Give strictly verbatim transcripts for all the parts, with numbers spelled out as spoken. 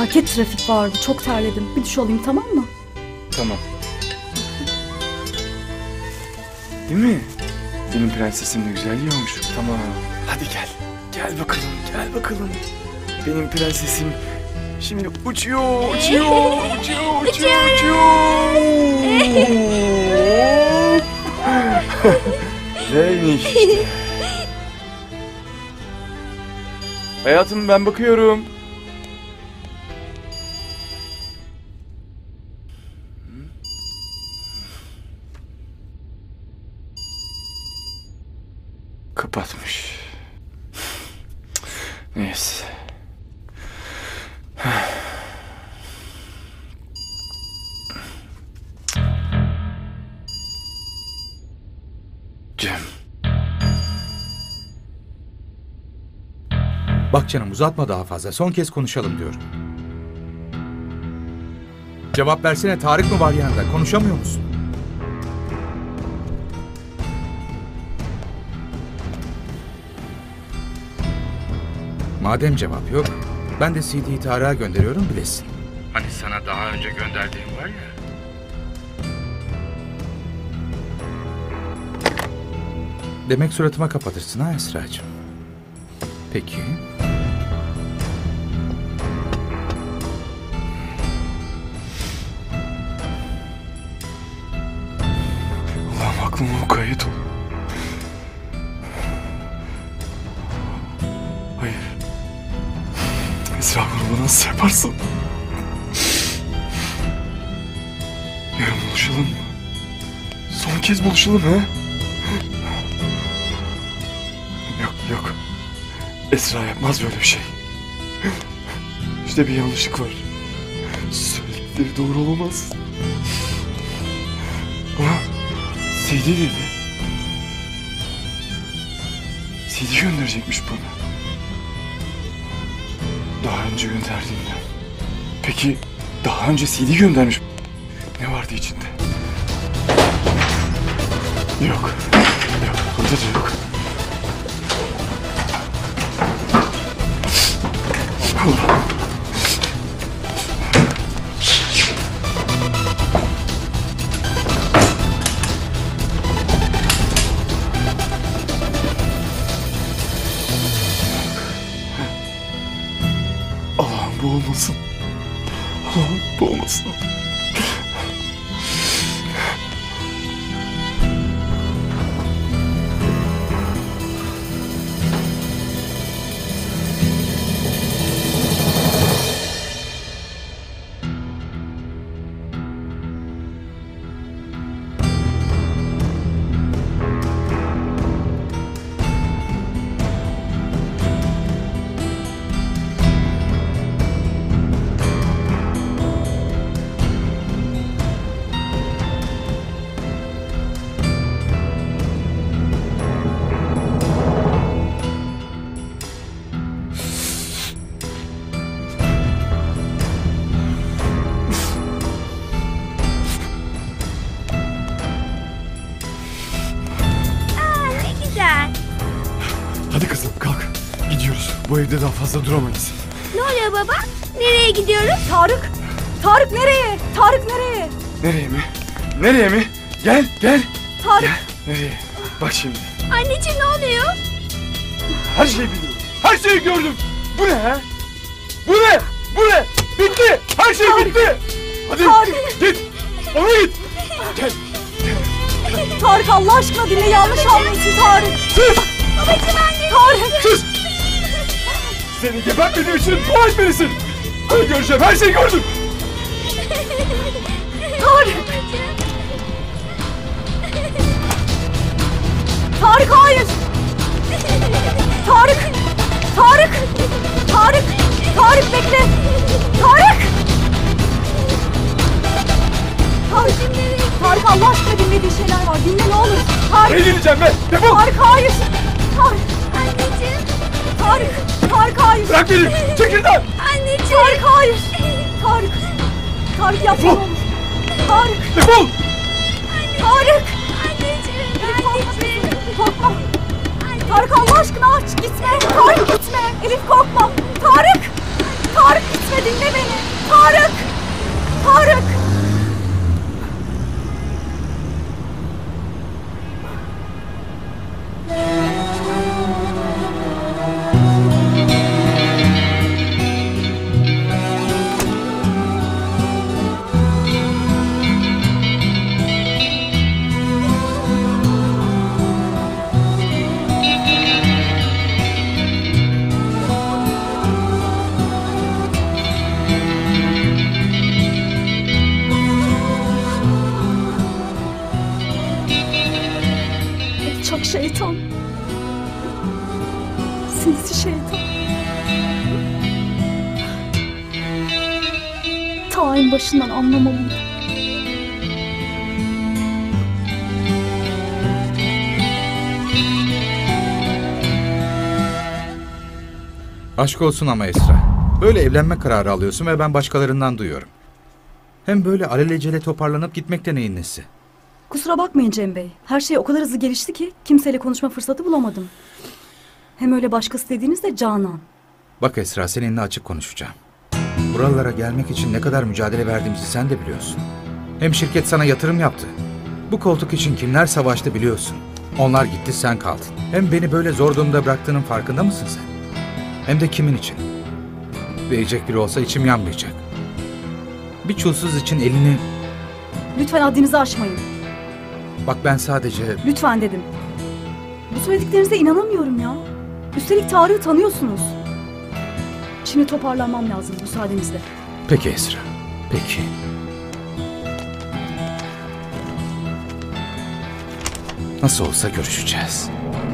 Felaket trafik vardı. Çok terledim. Bir duş alayım, tamam mı? Tamam. Değil mi? Benim prensesim de güzel yiyormuş. Tamam. Hadi gel. Gel bakalım. Gel bakalım. Benim prensesim şimdi uçuyor, uçuyor, uçuyor, uçuyor, uçuyor. Neymiş işte. Hayatım, ben bakıyorum. Kapatmış. Neyse. Cem. Bak canım, uzatma daha fazla. Son kez konuşalım diyorum. Cevap versene, Tarık mı var yanında? Konuşamıyor musun? Madem cevap yok, ben de C D'yi Tarık'a gönderiyorum, bilesin. Hani sana daha önce gönderdiğim var ya. Demek suratıma kapatırsın ha Esra'cığım. Peki. Allah'ım, aklıma mukayyet ol. Hayır. Esra, bunu nasıl yaparsın? Yarın buluşalım mı? Son kez buluşalım ha? Yok yok. Esra yapmaz böyle bir şey. İşte bir yanlışlık var. Söyledikleri doğru olamaz. Ama C D dedi. C D gönderecekmiş bana. Daha önce gönderdiğinden. Peki daha önce C D göndermiş. Ne vardı içinde? Yok. Yok. Burada da yok. Allah. Allah'ım, bu olmasın. Allah'ım, bu olmasın. Hadi kızım, kalk. Gidiyoruz. Bu evde daha fazla duramayız. Ne oluyor baba? Nereye gidiyoruz? Tarık! Tarık nereye? Tarık nereye? Nereye mi? Nereye mi? Gel, gel. Tarık! Gel. Nereye? Bak şimdi. Anneciğim, ne oluyor? Her şeyi biliyorum. Her şeyi gördüm. Bu ne ha? Bu ne? Bu ne? Bitti. Her şey Tarık. bitti. Hadi Tarık. git. Ona git. Gel. Tarık, Allah aşkına dinle, yanlış anlıyorsun Tarık. Sus. Babacığım, anne. Tarık! Sus. Seni gebertmediğim için dua etmelisin. Ben göreceğim. Her şeyi gördüm. Tarık! Tarık, hayır! Tarık! Tarık! Tarık! Tarık, bekle! Tarık! Tarık! Tarık, Allah aşkına dinlediği şeyler var. Dinle ne olur. Tarık! Ne dinleyeceğim ben? Defol. Tarık, hayır! Tarık! Anneciğim. Tarık! Tarık, hayır! Bırak beni. Çekil lan. Anneciğim. Tarık, hayır! Tarık! Tarık, yapma ne olur. Tarık! Defol. Tarık! Anneciğim. Anneciğim. Korkma! Tarık, Allah aşkına aç, gitme! Tarık, gitme! Elif, korkma! Tarık! Tarık, gitme! Uğraşma, dinle beni. Tarık! Tarık! Çok şeytan. Sinsi şeytan. Ta en başından anlamalıyım. Aşk olsun ama Esra. Böyle evlenme kararı alıyorsun ve ben başkalarından duyuyorum. Hem böyle alelacele toparlanıp gitmekte neyin nesi? Kusura bakmayın Cem Bey. Her şey o kadar hızlı gelişti ki kimseyle konuşma fırsatı bulamadım. Hem öyle başkası dediğiniz de Canan. Bak Esra, seninle açık konuşacağım. Buralara gelmek için ne kadar mücadele verdiğimizi sen de biliyorsun. Hem şirket sana yatırım yaptı. Bu koltuk için kimler savaştı biliyorsun. Onlar gitti, sen kaldın. Hem beni böyle zor durumda bıraktığının farkında mısın sen? Hem de kimin için? Diyecek biri olsa içim yanmayacak. Bir çulsuz için elini... Lütfen haddinizi aşmayın. Bak ben sadece... Lütfen dedim. Bu söylediklerinize inanamıyorum ya. Üstelik Tarık'ı tanıyorsunuz. Şimdi toparlanmam lazım müsaadenizle. Peki Esra, peki. Nasıl olsa görüşeceğiz.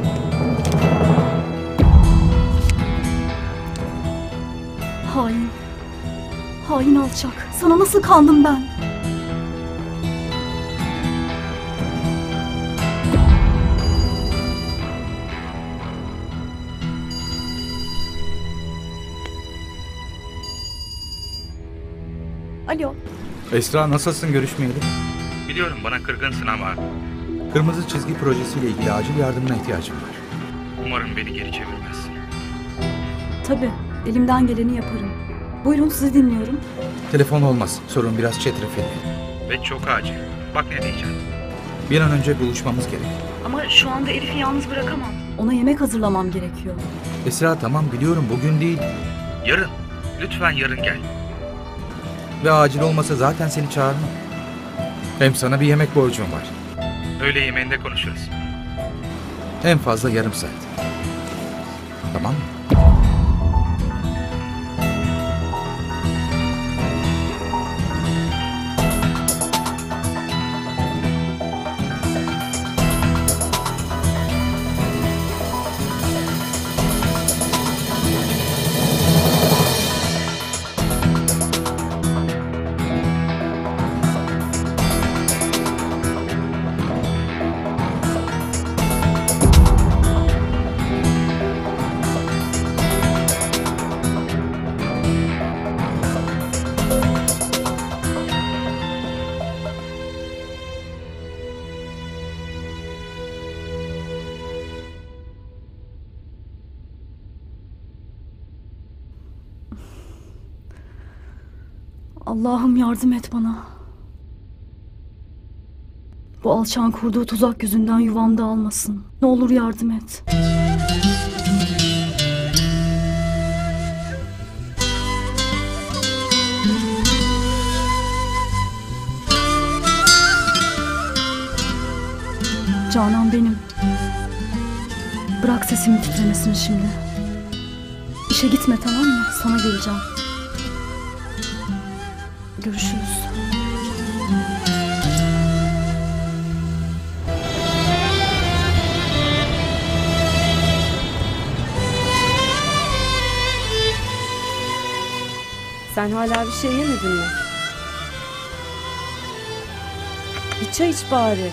Hain. Hain alçak. Sana nasıl kandım ben? Alo. Esra, nasılsın, görüşmeyeli? Biliyorum bana kırgınsın ama... Kırmızı Çizgi projesiyle ilgili acil yardımına ihtiyacım var. Umarım beni geri çevirmezsin. Tabii. Elimden geleni yaparım. Buyurun, sizi dinliyorum. Telefon olmaz. Sorun biraz çetrefilli. Ve çok acil. Bak ne diyeceğim. Bir an önce buluşmamız gerek. Ama şu anda Elif'i yalnız bırakamam. Ona yemek hazırlamam gerekiyor. Esra tamam biliyorum, bugün değil. Yarın. Lütfen yarın gel. Ve acil olmasa zaten seni çağırmam. Hem sana bir yemek borcum var. Öğle yemeğinde konuşuruz. En fazla yarım saat. Tamam mı? Allah'ım yardım et bana. Bu alçağın kurduğu tuzak yüzünden yuvam dağılmasın. Ne olur yardım et. Canan benim. Bırak sesimin titremesini şimdi. İşe gitme, tamam mı? Sana geleceğim. Görüşürüz. Sen hala bir şey yemedin mi? Bir çay iç bari.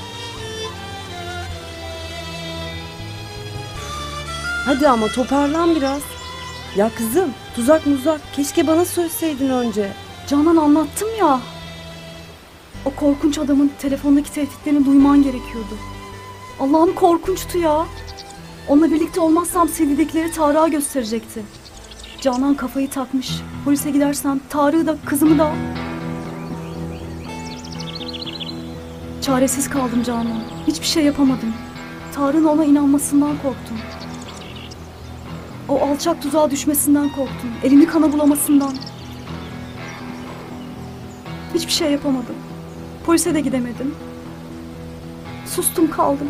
Hadi ama toparlan biraz. Ya kızım, tuzak muzak. Keşke bana söyleseydin önce. Canan, anlattım ya. O korkunç adamın telefondaki tehditlerini duyman gerekiyordu. Allah'ım, korkunçtu ya. Onunla birlikte olmazsam C D'dekileri Tarık'a gösterecekti. Canan kafayı takmış. Polise gidersem Tarık'ı da kızımı da... Çaresiz kaldım Canan. Hiçbir şey yapamadım. Tarık'ın ona inanmasından korktum. O alçak tuzağa düşmesinden korktum. Elini kana bulamasından. Hiçbir şey yapamadım. Polise de gidemedim. Sustum kaldım.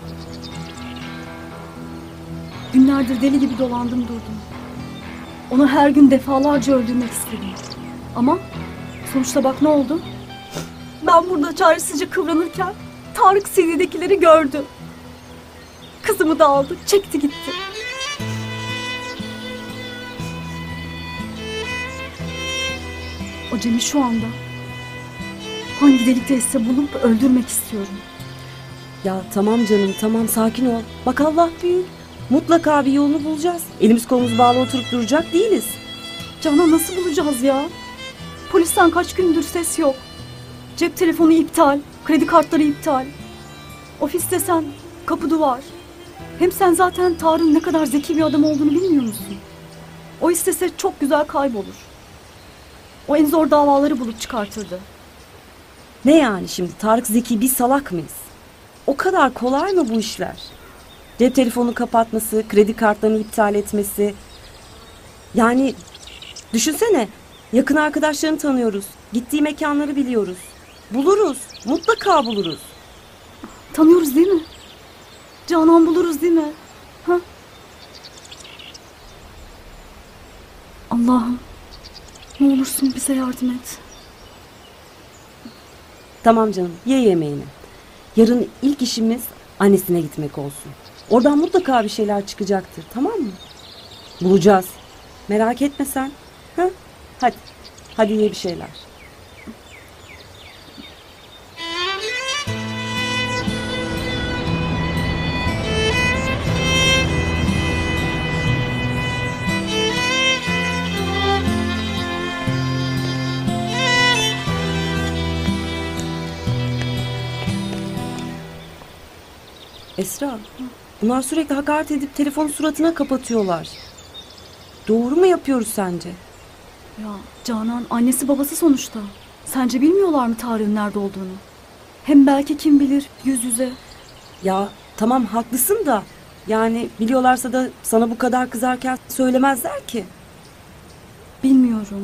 Günlerdir deli gibi dolandım durdum. Onu her gün defalarca öldürmek istedim. Ama sonuçta bak ne oldu? Ben burada çaresizce kıvranırken Tarık C D'dekileri gördü. Kızımı da aldı, çekti gitti. O Cem'i şu anda hangi delikteyse bulup öldürmek istiyorum. Ya tamam canım, tamam, sakin ol. Bak Allah büyük. Mutlaka bir yolunu bulacağız. Elimiz kolumuz bağlı oturup duracak değiliz. Canan nasıl bulacağız ya? Polisten kaç gündür ses yok. Cep telefonu iptal, kredi kartları iptal. Ofis desen kapı duvar. Hem sen zaten Tarık'ın ne kadar zeki bir adam olduğunu bilmiyor musun? O istese çok güzel kaybolur. O en zor davaları bulup çıkartırdı. Ne yani şimdi, Tarık zeki, biz salak mıyız? O kadar kolay mı bu işler? Cep telefonu kapatması, kredi kartlarını iptal etmesi. Yani düşünsene, yakın arkadaşlarını tanıyoruz. Gittiği mekanları biliyoruz. Buluruz, mutlaka buluruz. Tanıyoruz değil mi? Canan buluruz değil mi? Ha? Allah'ım, ne olursun bize yardım et. Tamam canım, ye yemeğini. Yarın ilk işimiz annesine gitmek olsun. Oradan mutlaka bir şeyler çıkacaktır, tamam mı? Bulacağız. Merak etme sen. Ha? Hadi, hadi ye bir şeyler. Esra, bunlar sürekli hakaret edip telefonu suratına kapatıyorlar. Doğru mu yapıyoruz sence? Ya Canan annesi babası sonuçta. Sence bilmiyorlar mı Tarık'ın nerede olduğunu? Hem belki kim bilir yüz yüze. Ya tamam haklısın da yani biliyorlarsa da sana bu kadar kızarken söylemezler ki. Bilmiyorum.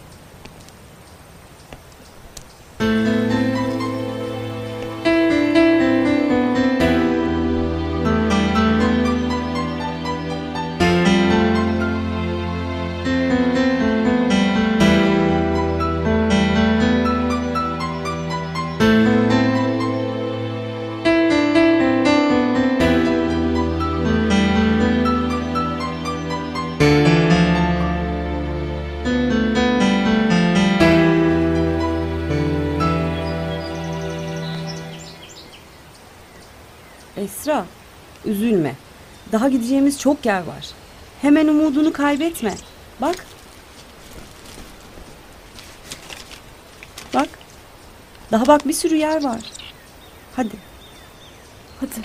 Esra, üzülme. Daha gideceğimiz çok yer var. Hemen umudunu kaybetme. Bak. Bak. Daha bak bir sürü yer var. Hadi. Hadi.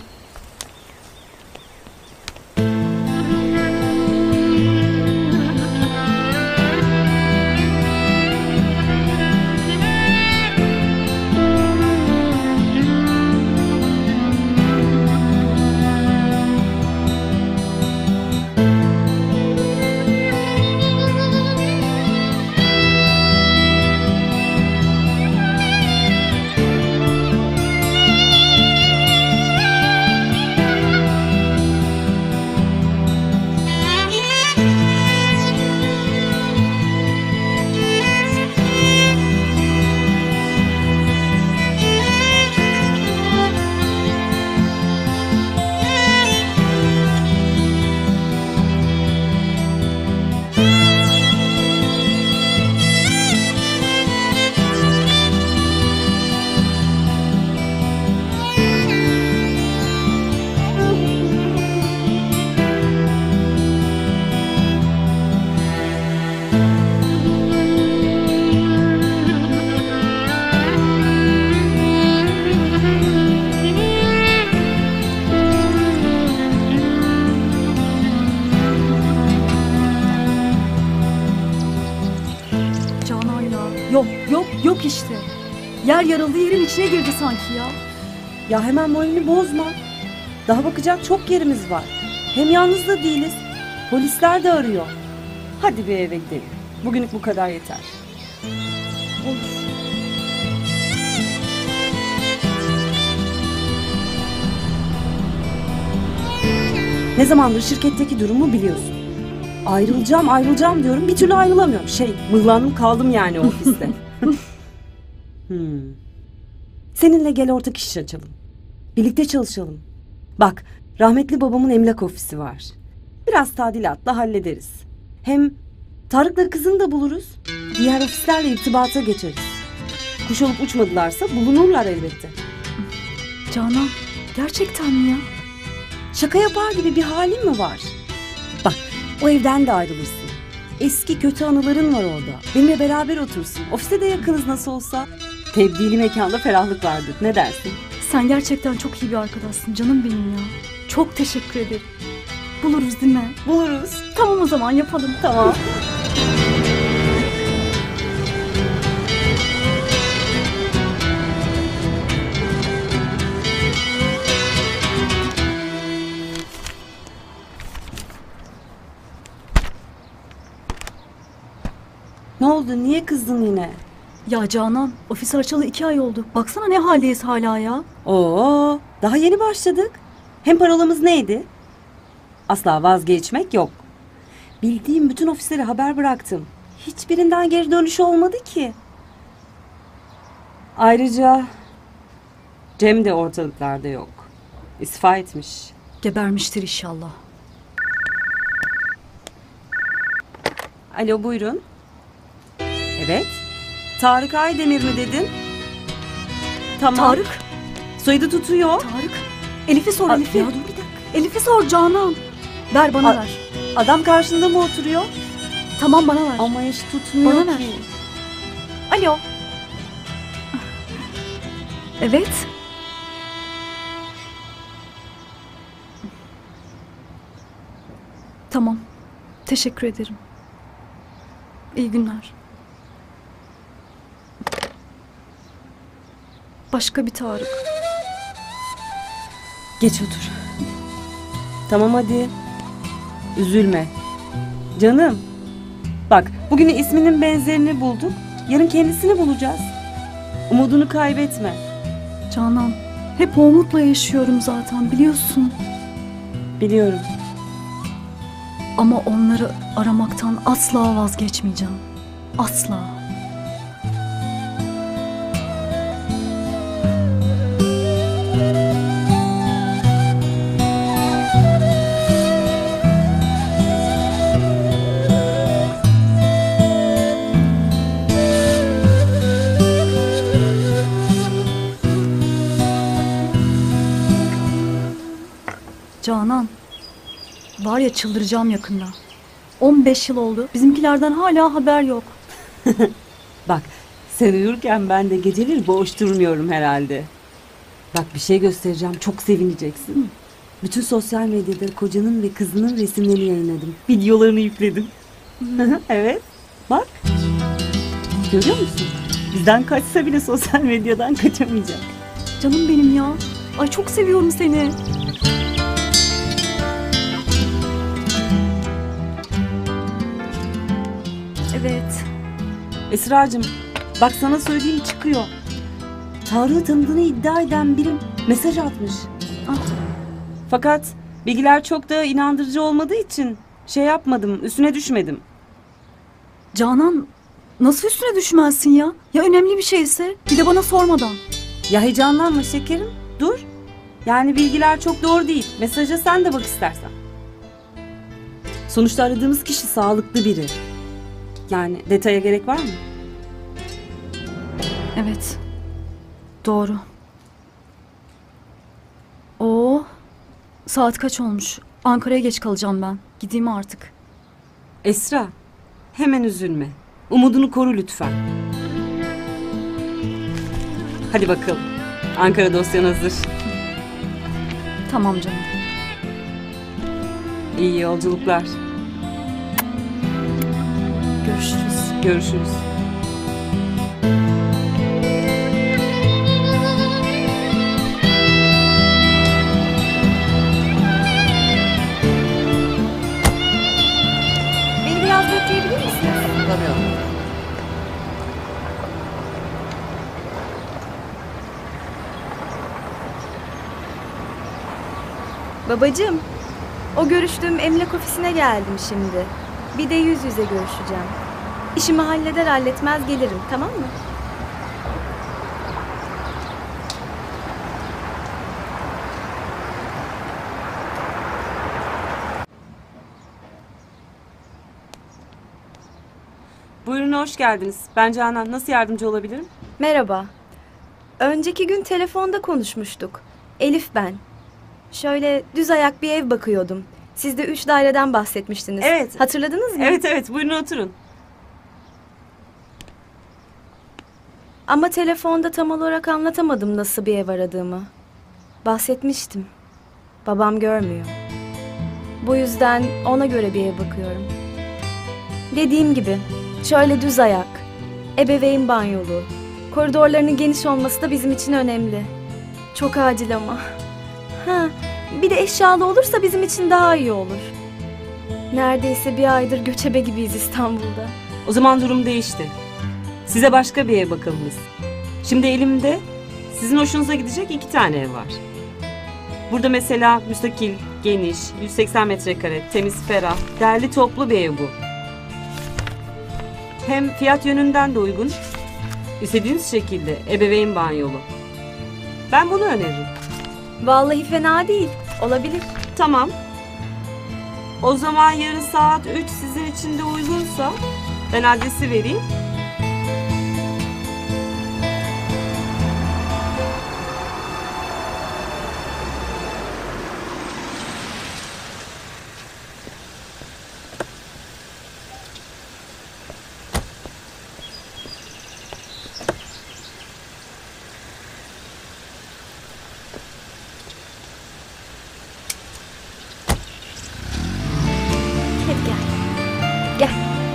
Yok işte. Yer yarıldı, yerin içine girdi sanki ya. Ya hemen moralini bozma. Daha bakacak çok yerimiz var. Hem yalnız da değiliz. Polisler de arıyor. Hadi bir eve gidelim. Bugünlük bu kadar yeter. Olur. Ne zamandır şirketteki durumu biliyorsun. Ayrılacağım ayrılacağım diyorum, bir türlü ayrılamıyorum. Şey, mıhlandım kaldım yani ofiste. hmm. Seninle gel ortak iş açalım. Birlikte çalışalım. Bak, rahmetli babamın emlak ofisi var. Biraz tadilatla hallederiz. Hem Tarık'la kızını da buluruz. Diğer ofislerle irtibata geçeriz. Kuş olup uçmadılarsa bulunurlar elbette. Canan, gerçekten mi ya? Şaka yapar gibi bir halin mi var? Bak, o evden de ayrılırsın. Eski kötü anıların var orada. Benimle beraber otursun. Ofiste de yakınız nasıl olsa. Tebdili mekanda ferahlık vardır. Ne dersin? Sen gerçekten çok iyi bir arkadaşsın canım benim ya. Çok teşekkür ederim. Buluruz değil mi? Buluruz. Tamam o zaman yapalım. Tamam. Ne oldu? Niye kızdın yine? Ya Canan, ofis açalı iki ay oldu. Baksana ne haldeyiz hala ya. Oo, daha yeni başladık. Hem parolamız neydi? Asla vazgeçmek yok. Bildiğim bütün ofislere haber bıraktım. Hiçbirinden geri dönüş olmadı ki. Ayrıca Cem de ortalıklarda yok. İstifa etmiş. Gebermiştir inşallah. Alo, buyurun. Evet. Tarık Aydemir mi dedin? Tamam. Tarık, Soyadı tutuyor. Tarık. Elif'i sor A- Elif'i. Ya dur bir dakika. Elif'i sor Canan. Ver bana A- ver. Adam karşında mı oturuyor? Tamam bana ver. Ama hiç tutmuyor Bana ver. ki. Alo. Evet. Tamam. Teşekkür ederim. İyi günler. Başka bir Tarık. Geç otur. Tamam hadi. Üzülme. Canım. Bak, bugün isminin benzerini bulduk. Yarın kendisini bulacağız. Umudunu kaybetme. Canan, hep o umutla yaşıyorum zaten biliyorsun. Biliyorum. Ama onları aramaktan asla vazgeçmeyeceğim. Asla. Canan, var ya çıldıracağım yakında. on beş yıl oldu. Bizimkilerden hala haber yok. Bak, sen uyurken ben de geceleri boş durmuyorum herhalde. Bak, bir şey göstereceğim. Çok sevineceksin. Bütün sosyal medyada kocanın ve kızının resimlerini yayınladım. Videolarını yükledim. Evet. Bak. Görüyor musun? Bizden kaçsa bile sosyal medyadan kaçamayacak. Canım benim ya. Ay çok seviyorum seni. Evet. Esra'cığım, bak sana söyleyeyim çıkıyor. Tarık'ı tanıdığını iddia eden biri mesaj atmış. Ah. Fakat bilgiler çok da inandırıcı olmadığı için şey yapmadım, üstüne düşmedim. Canan, nasıl üstüne düşmezsin ya? Ya önemli bir şeyse bir de bana sormadan. Ya heyecanlanma şekerim, dur. Yani bilgiler çok doğru değil. Mesaja sen de bak istersen. Sonuçta aradığımız kişi sağlıklı biri. Yani detaya gerek var mı? Evet. Doğru. Oo. Saat kaç olmuş? Ankara'ya geç kalacağım ben. Gideyim artık. Esra, hemen üzülme. Umudunu koru lütfen. Hadi bakalım. Ankara dosyan hazır. Tamam canım. İyi yolculuklar. Görüşürüz. Görüşürüz. Babacığım, o görüştüğüm emlak ofisine geldim şimdi. Bir de yüz yüze görüşeceğim. İşimi halleder halletmez gelirim, tamam mı? Buyurun, hoş geldiniz. Ben Canan. Nasıl yardımcı olabilirim? Merhaba. Önceki gün telefonda konuşmuştuk. Elif ben. Şöyle düz ayak bir ev bakıyordum. Siz de üç daireden bahsetmiştiniz. Evet. Hatırladınız mı? Evet evet, buyurun oturun. Ama telefonda tam olarak anlatamadım nasıl bir ev aradığımı. Bahsetmiştim. Babam görmüyor. Bu yüzden ona göre bir ev bakıyorum. Dediğim gibi şöyle düz ayak, ebeveyn banyolu, koridorlarının geniş olması da bizim için önemli. Çok acil ama. Ha, bir de eşyalı olursa bizim için daha iyi olur. Neredeyse bir aydır göçebe gibiyiz İstanbul'da. O zaman durum değişti. Size başka bir ev bakalım biz. Şimdi elimde sizin hoşunuza gidecek iki tane ev var. Burada mesela müstakil, geniş, yüz seksen metrekare, temiz, ferah, derli toplu bir ev bu. Hem fiyat yönünden de uygun. İstediğiniz şekilde ebeveyn banyolu. Ben bunu öneririm. Vallahi fena değil. Olabilir. Tamam. O zaman yarın saat üç sizin için de uygunsa ben adresi vereyim. Hadi gel. Gel.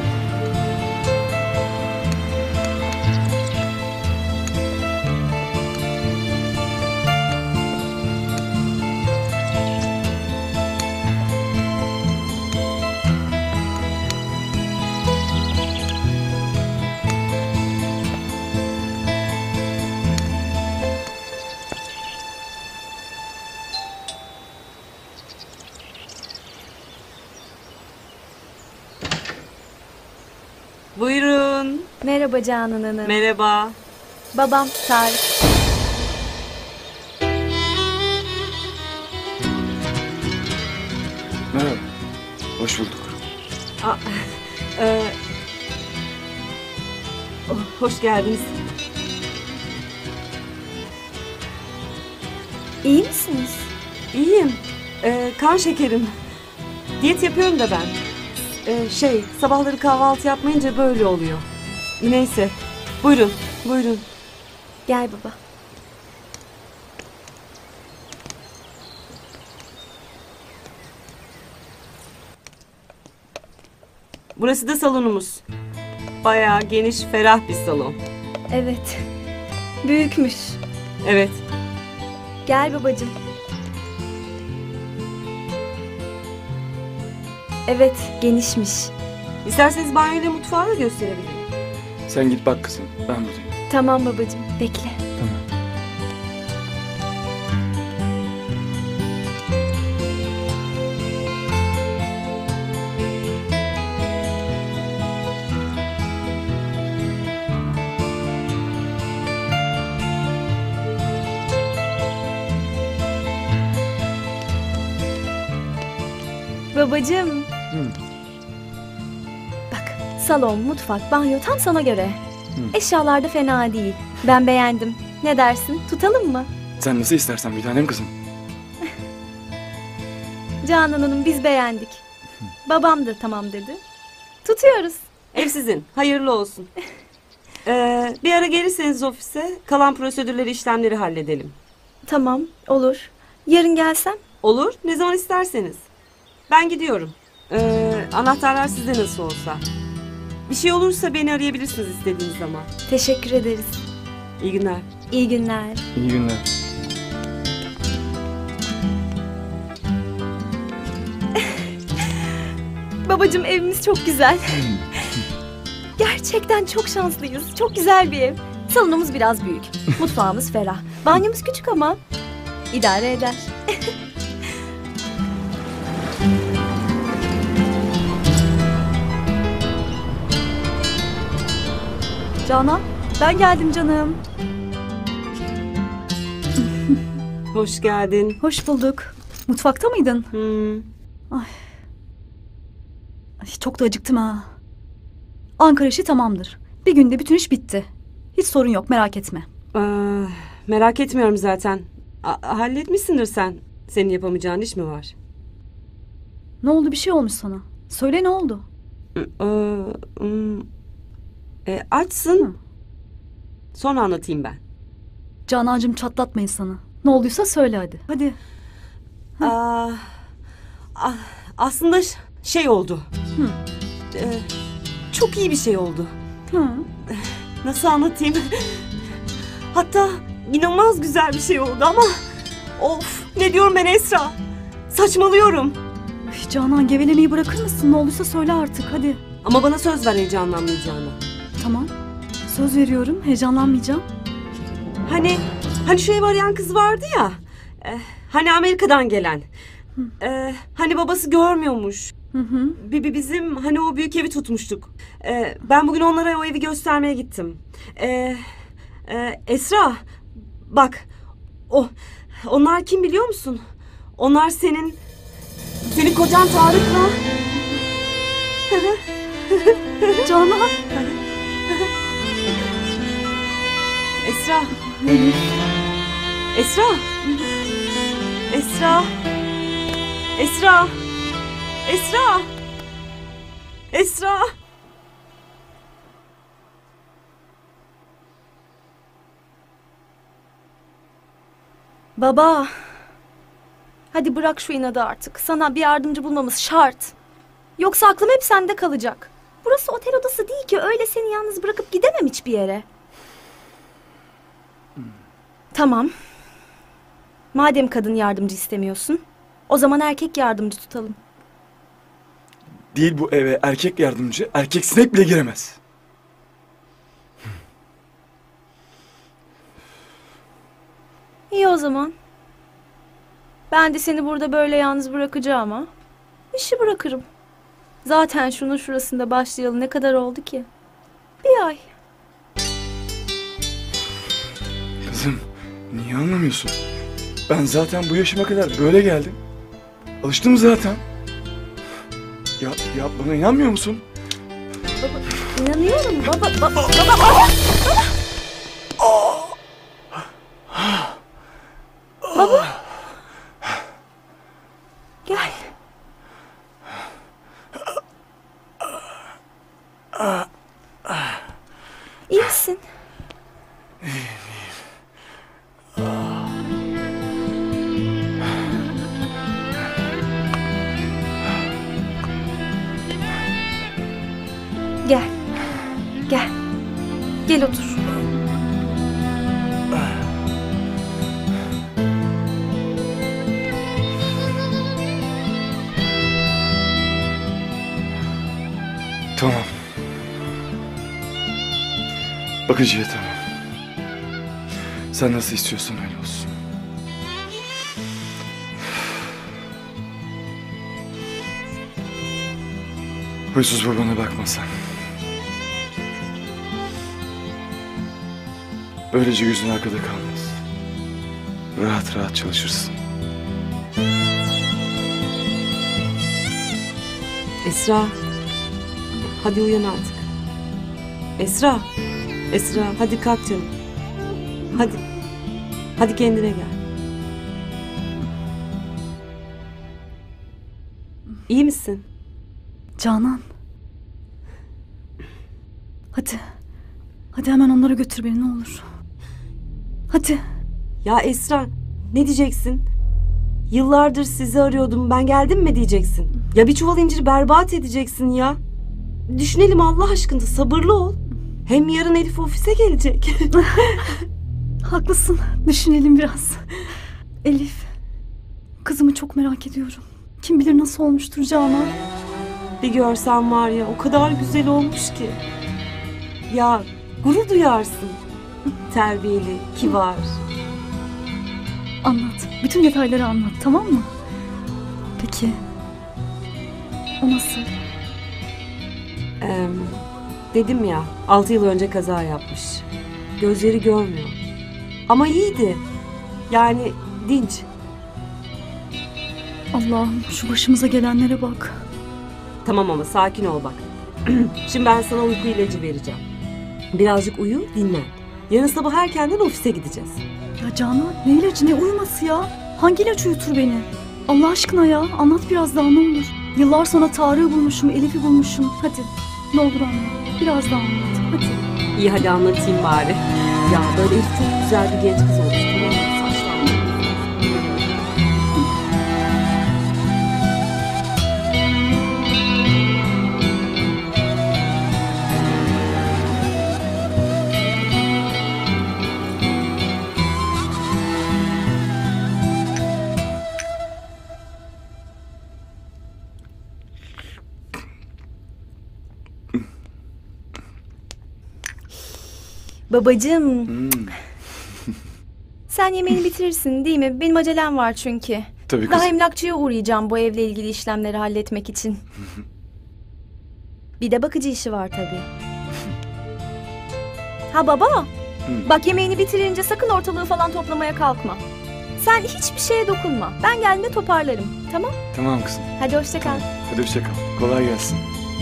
Buyurun. Merhaba Canan Hanım. Merhaba. Babam Tarık. Merhaba. Hoş bulduk. Aa, e, oh, hoş geldiniz. İyi misiniz? İyiyim. E, kan şekerim. Diyet yapıyorum da ben. E, şey, sabahları kahvaltı yapmayınca böyle oluyor. Neyse. Buyurun, buyurun. Gel baba. Burası da salonumuz. Bayağı geniş, ferah bir salon. Evet. Büyükmüş. Evet. Gel babacığım. Evet, genişmiş. İsterseniz banyo ile mutfağı da gösterebilirim. Sen git bak kızım. Ben buradayım. Tamam babacığım, bekle. Babacığım. Hı. Bak, salon, mutfak, banyo tam sana göre. Eşyalar da fena değil. Ben beğendim. Ne dersin? Tutalım mı? Sen nasıl istersen bir tanem kızım. Canan Hanım biz beğendik. Babam da tamam dedi. Tutuyoruz. Ev sizin. Hayırlı olsun. Ee, bir ara gelirseniz ofise kalan prosedürleri, işlemleri halledelim. Tamam, olur. Yarın gelsem? Olur. Ne zaman isterseniz. Ben gidiyorum. Ee, anahtarlar sizde nasıl olsa. Bir şey olursa beni arayabilirsiniz istediğiniz zaman. Teşekkür ederiz. İyi günler. İyi günler. İyi günler. Babacığım evimiz çok güzel. Gerçekten çok şanslıyız. Çok güzel bir ev. Salonumuz biraz büyük. Mutfağımız ferah. Banyomuz küçük ama idare eder. Canan, ben geldim canım. Hoş geldin. Hoş bulduk. Mutfakta mıydın? Hmm. Ay, çok da acıktım ha. Ankara işi tamamdır. Bir günde bütün iş bitti. Hiç sorun yok, merak etme. Aa, merak etmiyorum zaten. A- halletmişsindir sen. Senin yapamayacağın iş mi var? Ne oldu, bir şey olmuş sana? Söyle, ne oldu? Ee, hmm. E, açsın. Hı. Sonra anlatayım ben. Canancığım, çatlatma insanı. Ne olduysa söyle hadi. Hadi. Aa, a- aslında ş- şey oldu. Hı. Ee, çok iyi bir şey oldu. Hı. Nasıl anlatayım? Hatta inanılmaz güzel bir şey oldu ama... Of, ne diyorum ben Esra? Saçmalıyorum. Üf, Canan, gevelemeyi bırakır mısın? Ne olduysa söyle artık, hadi. Ama bana söz ver heyecanlanmayacağını. Tamam. Söz veriyorum, heyecanlanmayacağım. Hani, hani şu ev arayan kız vardı ya. e, hani Amerika'dan gelen. E, hani babası görmüyormuş. Hı hı. Bi- bi- Bizim hani o büyük evi tutmuştuk. E, ben bugün onlara o evi göstermeye gittim. E, e, Esra, bak, o onlar kim biliyor musun? Onlar senin, senin kocan Tarık'la. Canan. Esra. Esra. Esra. Esra. Esra. Esra. Baba. Hadi bırak şu inadı artık. Sana bir yardımcı bulmamız şart. Yoksa aklım hep sende kalacak. Burası otel odası değil ki. Öyle seni yalnız bırakıp gidemem hiçbir yere. Tamam. Madem kadın yardımcı istemiyorsun, o zaman erkek yardımcı tutalım. Değil bu eve erkek yardımcı, erkek sinek bile giremez. İyi o zaman. Ben de seni burada böyle yalnız bırakacağım ama işi bırakırım. Zaten şunun şurasında başlayalı ne kadar oldu ki? Bir ay. Kızım, niye anlamıyorsun? Ben zaten bu yaşıma kadar böyle geldim. Alıştım zaten. Ya, ya bana inanmıyor musun? İnanıyorum baba. Baba. Baba. Baba. Baba. Gel. İyi misin? Gel. Gel. Gel otur. Tamam. Bakıcıya tamam. Sen nasıl istiyorsan öyle olsun. Huysuz babana bakma sen. Böylece gözün arkada kalmaz. Rahat rahat çalışırsın. Esra. Hadi uyan artık. Esra. Esra hadi kalk canım. Hadi. Hadi kendine gel. İyi misin? Canan. Hadi. Hadi hemen onlara götür beni, ne olur. Hadi. Ya Esra ne diyeceksin? Yıllardır sizi arıyordum, ben geldim mi diyeceksin? Ya bir çuval inciri berbat edeceksin ya. Düşünelim Allah aşkına, sabırlı ol. Hem yarın Elif ofise gelecek. Haklısın. Düşünelim biraz. Elif. Kızımı çok merak ediyorum. Kim bilir nasıl olmuştur Canan. Bir görsen var ya, o kadar güzel olmuş ki. Ya gurur duyarsın. Terbiyeli, kibar. Anlat. Bütün detayları anlat, tamam mı? Peki. O nasıl? Ee, Dedim ya, altı yıl önce kaza yapmış. Gözleri görmüyor. Ama iyiydi. Yani dinç. Allah'ım şu başımıza gelenlere bak. Tamam ama sakin ol bak. Şimdi ben sana uyku ilacı vereceğim. Birazcık uyu, dinlen. Yarın sabah erkenden ofise gideceğiz. Ya Canan ne ilacı ne uyuması ya? Hangi ilaç uyutur beni? Allah aşkına ya anlat biraz daha ne olur. Yıllar sonra Tarık'ı bulmuşum, Elif'i bulmuşum. Hadi ne olur anlat. Biraz daha anlat. Hadi. İyi hadi anlatayım bari. Ya böyle Elif çok güzel bir genç kız olmuş. Tamam mı? Saçlar. Babacığım, Hmm, sen yemeğini bitirirsin değil mi? Benim acelem var çünkü. tabii Daha kızım. emlakçıya uğrayacağım bu evle ilgili işlemleri halletmek için. Bir de bakıcı işi var tabii. Ha baba, Hı. bak yemeğini bitirince sakın ortalığı falan toplamaya kalkma. Sen hiçbir şeye dokunma. Ben geldiğimde toparlarım. Tamam? Tamam kızım. Hadi hoşça kal. Hadi hoşça kal. Kolay gelsin.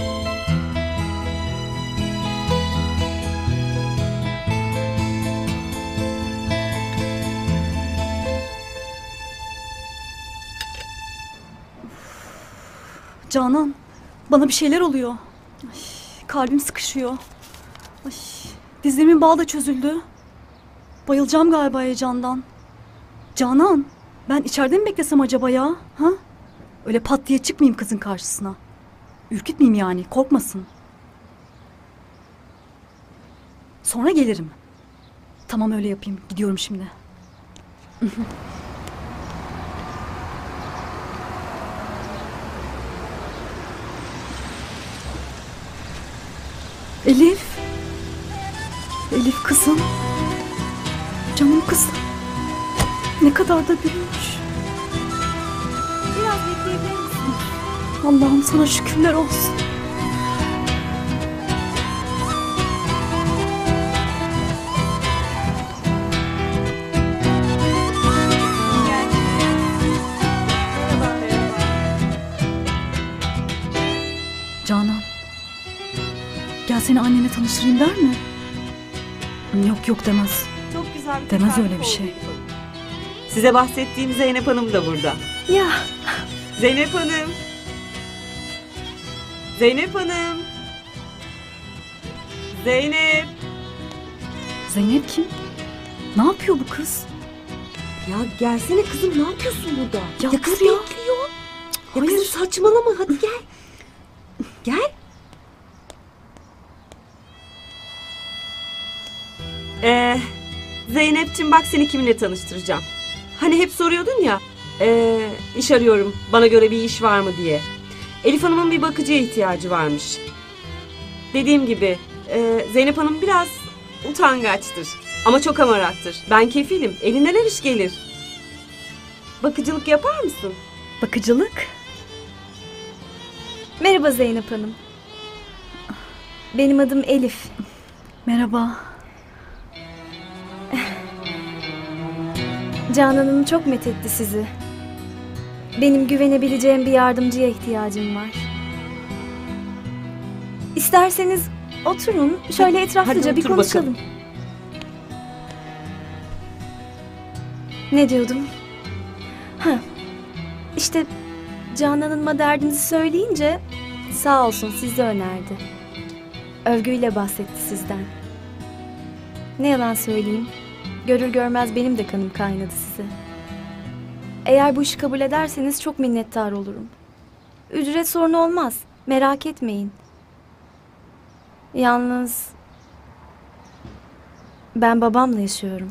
Canan bana bir şeyler oluyor. Ay, kalbim sıkışıyor. Ay, dizlerimin bağı da çözüldü. Bayılacağım galiba heyecandan. Canan ben içeride mi beklesem acaba ya? Ha? Öyle pat diye çıkmayayım kızın karşısına. Ürkütmeyeyim yani korkmasın. Sonra gelirim. Tamam öyle yapayım gidiyorum şimdi. Elif. Elif kızım. Canım kızım. Ne kadar da büyümüş. Biraz bekleyebilir misin? Allah'ım sana şükürler olsun. Canan. Gel seni annene tanıştırayım der mi? Yok yok demez. Çok güzel bir Demez tesadüf öyle bir oldu şey. Elif Hanım. Size bahsettiğim Zeynep Hanım da burada. Ya Zeynep Hanım. Zeynep Hanım. Zeynep. Zeynep kim? Ne yapıyor bu kız? Ya gelsene kızım, ne yapıyorsun burada? Ya kız kız ya. bekliyor. Ya Hayır. kızım saçmalama, hadi gel. Gel. Ee, Zeynep'ciğim bak seni kiminle tanıştıracağım. Hani hep soruyordun ya, ee, iş arıyorum, bana göre bir iş var mı diye. Elif Hanım'ın bir bakıcıya ihtiyacı varmış. Dediğim gibi, ee, Zeynep Hanım biraz utangaçtır. Ama çok hamarattır. Ben kefilim, elinden her iş gelir. Bakıcılık yapar mısın? Bakıcılık? merhaba Zeynep Hanım. Benim adım Elif. Merhaba. Canan Hanım çok methetti sizi. Benim güvenebileceğim bir yardımcıya ihtiyacım var. İsterseniz oturun, şöyle etraflıca hadi bir otur konuşalım. bakalım. Ne diyordum? Ha, işte Canan Hanım'a derdinizi söyleyince sağ olsun sizi önerdi. Övgüyle bahsetti sizden. Ne yalan söyleyeyim, görür görmez benim de kanım kaynadı size. Eğer bu işi kabul ederseniz çok minnettar olurum. Ücret sorunu olmaz, merak etmeyin. Yalnız ben babamla yaşıyorum.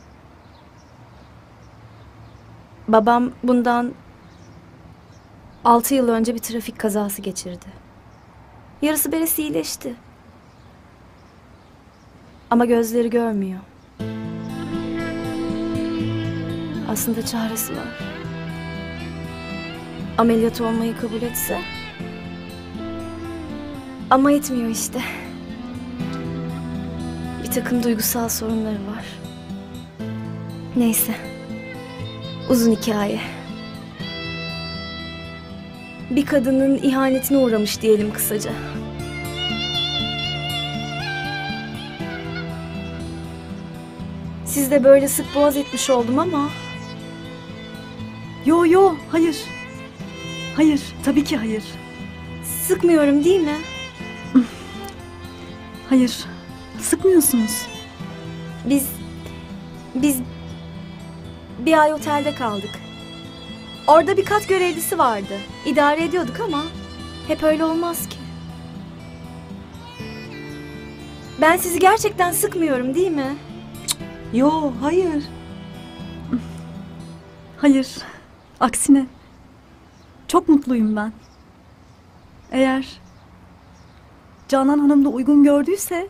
Babam bundan altı yıl önce bir trafik kazası geçirdi. Yarısı beresi iyileşti. Ama gözleri görmüyor. Aslında çaresi var. Ameliyat olmayı kabul etse. Ama etmiyor işte. bir takım duygusal sorunları var. Neyse. Uzun hikaye. Bir kadının ihanetine uğramış diyelim kısaca. Siz de böyle sık boğaz etmiş oldum ama Yo yo, hayır. Hayır, tabii ki hayır. sıkmıyorum değil mi? Hayır, sıkmıyorsunuz. Biz biz bir ay otelde kaldık. Orada bir kat görevlisi vardı. İdare ediyorduk ama hep öyle olmaz ki. Ben sizi gerçekten sıkmıyorum değil mi? Yo, hayır. Hayır, aksine. Çok mutluyum ben. Eğer Canan Hanım da uygun gördüyse,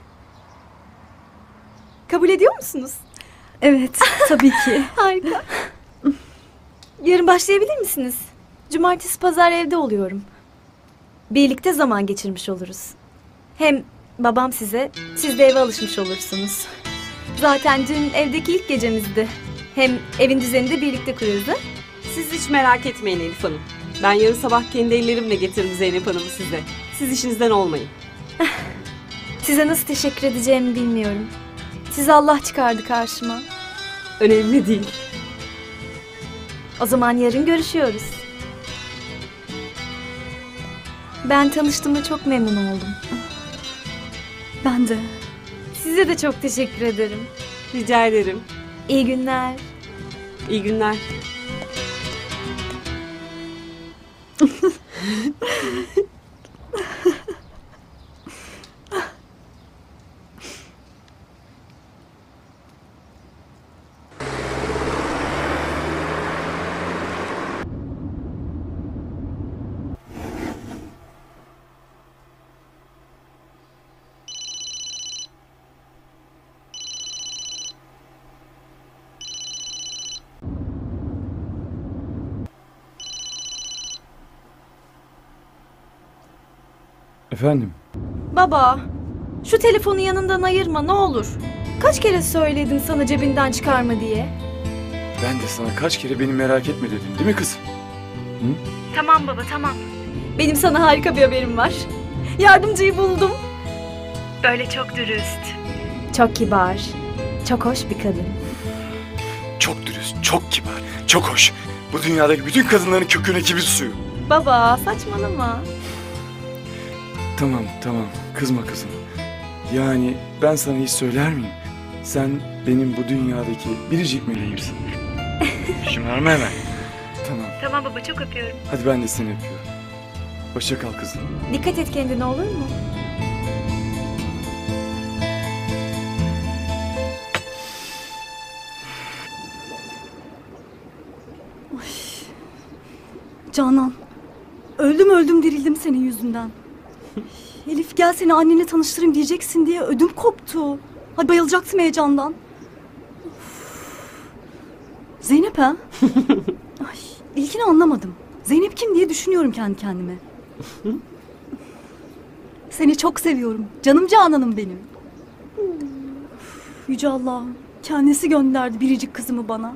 Kabul ediyor musunuz? evet, tabii ki. Harika. Yarın başlayabilir misiniz? Cumartesi pazar evde oluyorum. Birlikte zaman geçirmiş oluruz. Hem babam size, siz de eve alışmış olursunuz. Zaten dün evdeki ilk gecemizdi. Hem evin düzenini de birlikte kuruyoruz ha? Siz hiç merak etmeyin Elif Hanım. Ben yarın sabah kendi ellerimle getiririm Zeynep Hanım'ı size. Siz işinizden olmayın. Size nasıl teşekkür edeceğimi bilmiyorum. Sizi Allah çıkardı karşıma. Önemli değil. O zaman yarın görüşüyoruz. Ben tanıştığıma çok memnun oldum. Ben de. Size de çok teşekkür ederim. Rica ederim. İyi günler. İyi günler. Efendim? Baba, şu telefonu yanından ayırma ne olur. Kaç kere söyledim sana cebinden çıkarma diye. Ben de sana kaç kere beni merak etme dedim değil mi kızım? Tamam baba, tamam. Benim sana harika bir haberim var. Yardımcıyı buldum. Böyle çok dürüst. Çok kibar. Çok hoş bir kadın. Çok dürüst, çok kibar, çok hoş. Bu dünyadaki bütün kadınların köküne kimin suyu. Baba, saçmalama. Tamam, tamam. Kızma kızım. Yani ben sana hiç söyler miyim? Sen benim bu dünyadaki biricik meleğimsin. Şımarma hemen. Tamam. Tamam baba, çok öpüyorum. Hadi ben de seni öpüyorum. Hoşça kal kızım. Dikkat et kendine, olur mu? Canan, öldüm öldüm dirildim senin yüzünden. Elif gel seni annenle tanıştırayım diyeceksin diye ödüm koptu. Ay bayılacaktım heyecandan. Of. Zeynep ha? Ay, ilkini anlamadım. Zeynep kim diye düşünüyorum kendi kendime. Seni çok seviyorum. Canım Canan'ım benim. Üf, Yüce Allah'ım. Kendisi gönderdi biricik kızımı bana.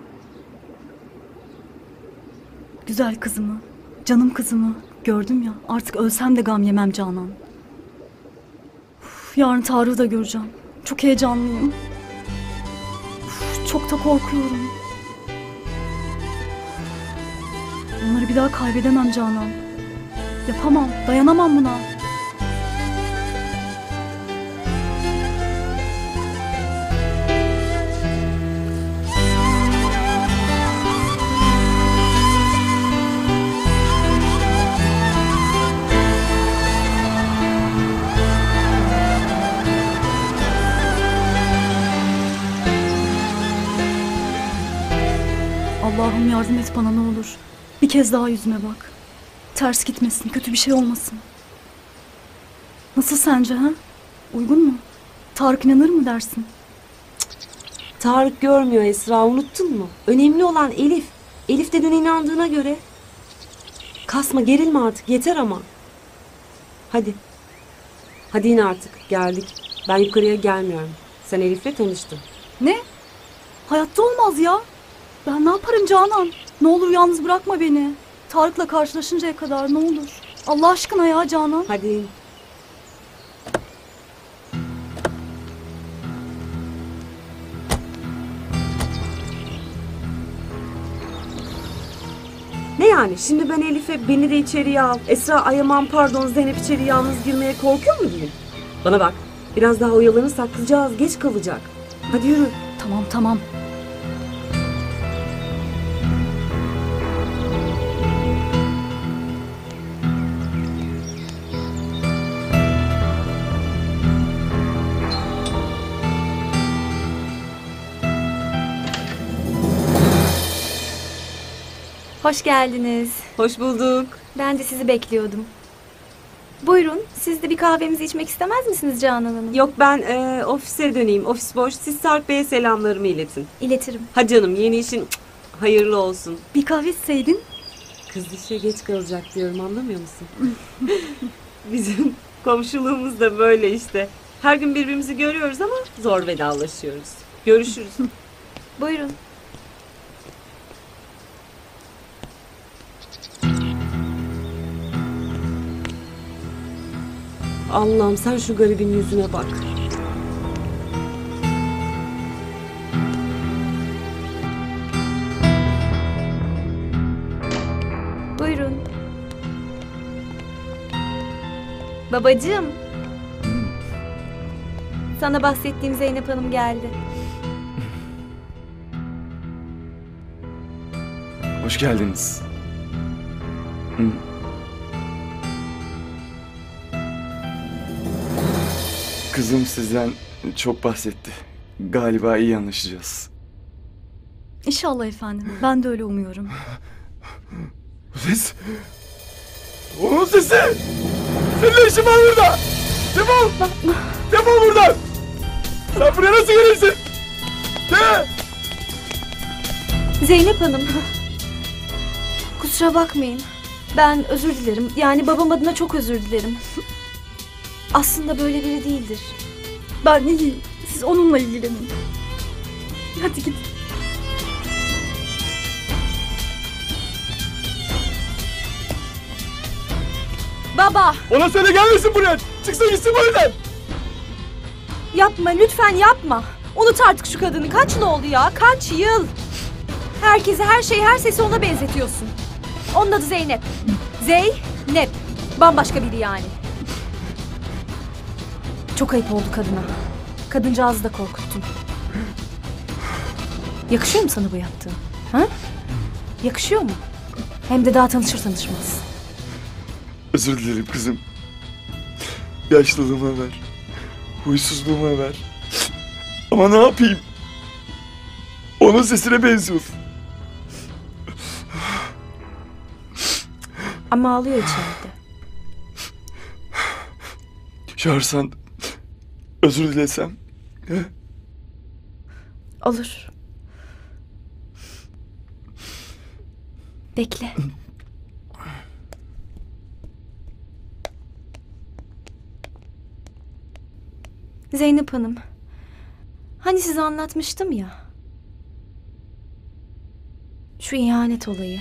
Güzel kızımı, canım kızımı gördüm ya. Artık ölsem de gam yemem Canan. Uf, yarın Tarık'ı da göreceğim. Çok heyecanlıyım. Uf, çok da korkuyorum. Onları bir daha kaybedemem Canan. Yapamam, dayanamam buna. Allah'ım yardım et bana ne olur. Bir kez daha yüzüme bak. Ters gitmesin, kötü bir şey olmasın. Nasıl sence ha? Uygun mu? Tarık inanır mı dersin? Tarık görmüyor Esra, unuttun mu? Önemli olan Elif. Elif de dün inandığına göre. Kasma, gerilme artık, yeter ama. Hadi. Hadi in artık, geldik. Ben yukarıya gelmiyorum. Sen Elif'le tanıştın. Ne? Hayatta olmaz ya. Ben ne yaparım Canan? Ne olur yalnız bırakma beni. Tarık'la karşılaşıncaya kadar ne olur. Allah aşkına ya Canan. Hadi. Ne yani? Şimdi ben Elif'e beni de içeriye al. Esra ay aman pardon Zeynep içeri yalnız girmeye korkuyor mu diyeyim? Bana bak. Biraz daha oyalanırsak kızcağız geç kalacak. Hadi yürü. Tamam tamam. Hoş geldiniz. Hoş bulduk. Ben de sizi bekliyordum. Buyurun, siz de bir kahvemizi içmek istemez misiniz Canan Hanım? Yok ben e, ofise döneyim. Ofis boş. Siz Tarık Bey'e selamlarımı iletin. İletirim. Ha canım yeni işin cık, hayırlı olsun. Bir kahve içseydin. Kız işe geç kalacak diyorum anlamıyor musun? Bizim komşuluğumuz da böyle işte. Her gün birbirimizi görüyoruz ama zor vedalaşıyoruz. Görüşürüz. Buyurun. Allah'ım sen şu garibin yüzüne bak. Buyurun. Babacığım. Sana bahsettiğim Zeynep Hanım geldi. Hoş geldiniz. Hı. Kızım sizden çok bahsetti. Galiba iyi anlaşacağız. İnşallah efendim. Ben de öyle umuyorum. Ses! Onun sesi! Senin ne işin var burada? Defol! Defol buradan! Sen buraya nasıl gelirsin? De! Zeynep Hanım. Kusura bakmayın. Ben özür dilerim. Yani babam adına çok özür dilerim. Aslında böyle biri değildir. Ben iyiyim. Siz onunla ilgilenin. Hadi git. Baba! Ona söyle gelmesin buraya! Çıksın gitsin bu evden! Yapma lütfen yapma. Unut artık şu kadını. Kaç yıl oldu ya? Kaç yıl? Herkesi, her şeyi, her sesi ona benzetiyorsun. Onun adı Zeynep. Zeynep. Bambaşka biri yani. Çok ayıp oldu kadına. Kadıncağızı da korkuttun. Yakışıyor mu sana bu yaptığın? Ha? Yakışıyor mu? Hem de daha tanışır tanışmaz. Özür dilerim kızım. Yaşlılığıma ver. Huysuzluğuma ver. Ama ne yapayım? Onun sesine benziyorsun. Ama ağlıyor içeride. Çağırsan özür dilesem. He? Olur. Bekle. Zeynep Hanım. Hani size anlatmıştım ya. Şu ihanet olayı.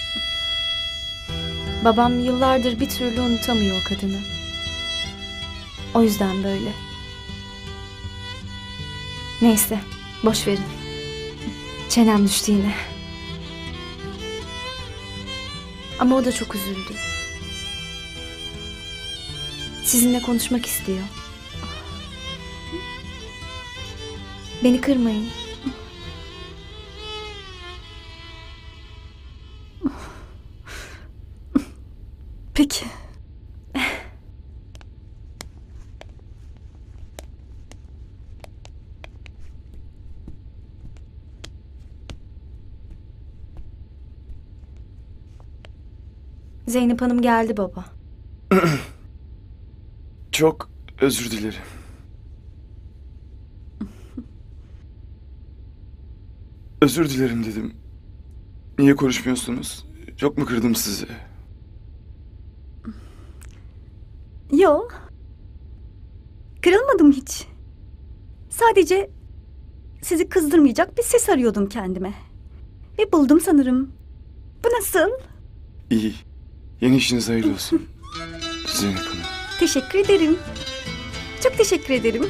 Babam yıllardır bir türlü unutamıyor o kadını. O yüzden böyle. Neyse, boş verin. Çenem düştü yine. Ama o da çok üzüldü. Sizinle konuşmak istiyor. Beni kırmayın. Peki. Zeynep Hanım geldi baba. Çok özür dilerim. Özür dilerim dedim. Niye konuşmuyorsunuz? Çok mu kırdım sizi? Yo. Kırılmadım hiç. Sadece sizi kızdırmayacak bir ses arıyordum kendime. Ve buldum sanırım. Bu nasıl? İyi. Yeni işiniz hayırlı olsun. Zeynep Hanım. Teşekkür ederim. Çok teşekkür ederim.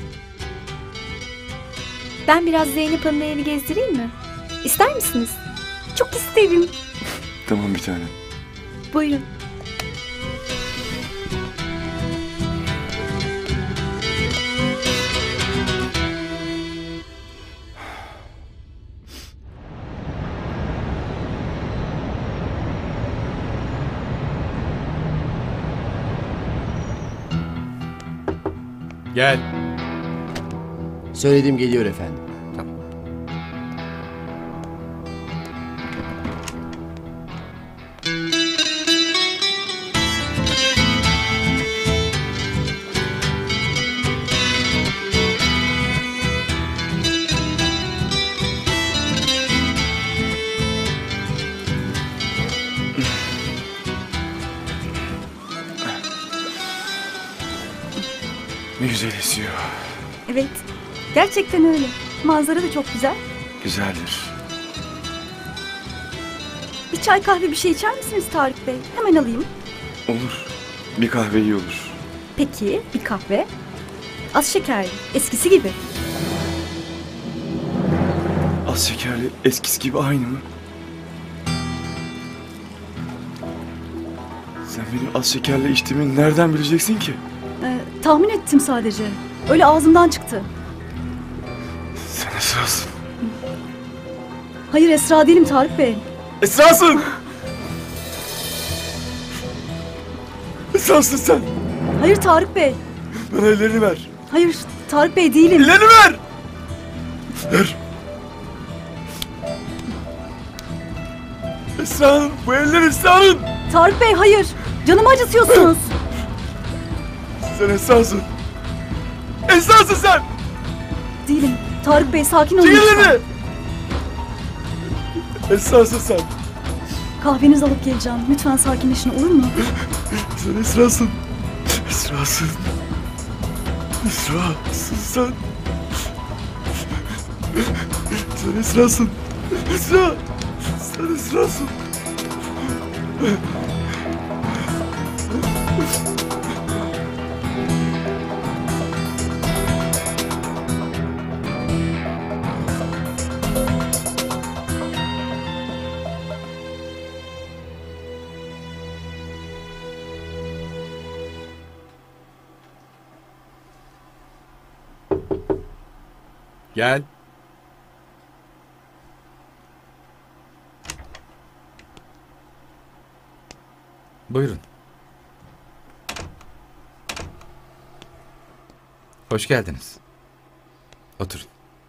Ben biraz Zeynep Hanım'la evi gezdireyim mi? İster misiniz? Çok isterim. Tamam bir tanem. Buyurun. Gel. Söylediğim geliyor efendim. Tamam. Ne güzel esiyor. Evet. Gerçekten öyle. Manzara da çok güzel. Güzeldir. Bir çay kahve bir şey içer misiniz Tarık Bey? Hemen alayım. Olur. Bir kahve iyi olur. Peki bir kahve. Az şekerli. Eskisi gibi. Az şekerli eskisi gibi aynı mı? Sen benim az şekerli içtiğimi nereden bileceksin ki? Ee, tahmin ettim sadece. Öyle ağzımdan çıktı. Sen Esra'sın. Hayır Esra değilim Tarık Bey. Esra'sın! Esra'sın sen! Hayır Tarık Bey. Bana ellerini ver. Hayır Tarık Bey değilim. Ellerini ver! Ver! Esra'nın, bu eller Esra'nın! Tarık Bey hayır. Canımı acıtıyorsunuz. Sen Esra'sın! Esra'sın sen! Değilim. Tarık Bey sakin olun Çekil lütfen. elini! Esra'sın sen! Kahvenizi alıp geleceğim. Lütfen sakinleşin olur mu? Sen Esra'sın! Esra'sın! Esra'sın sen! Sen Esra'sın! Esra! Sen Esra'sın! Gel. Buyurun. Hoş geldiniz. Oturun.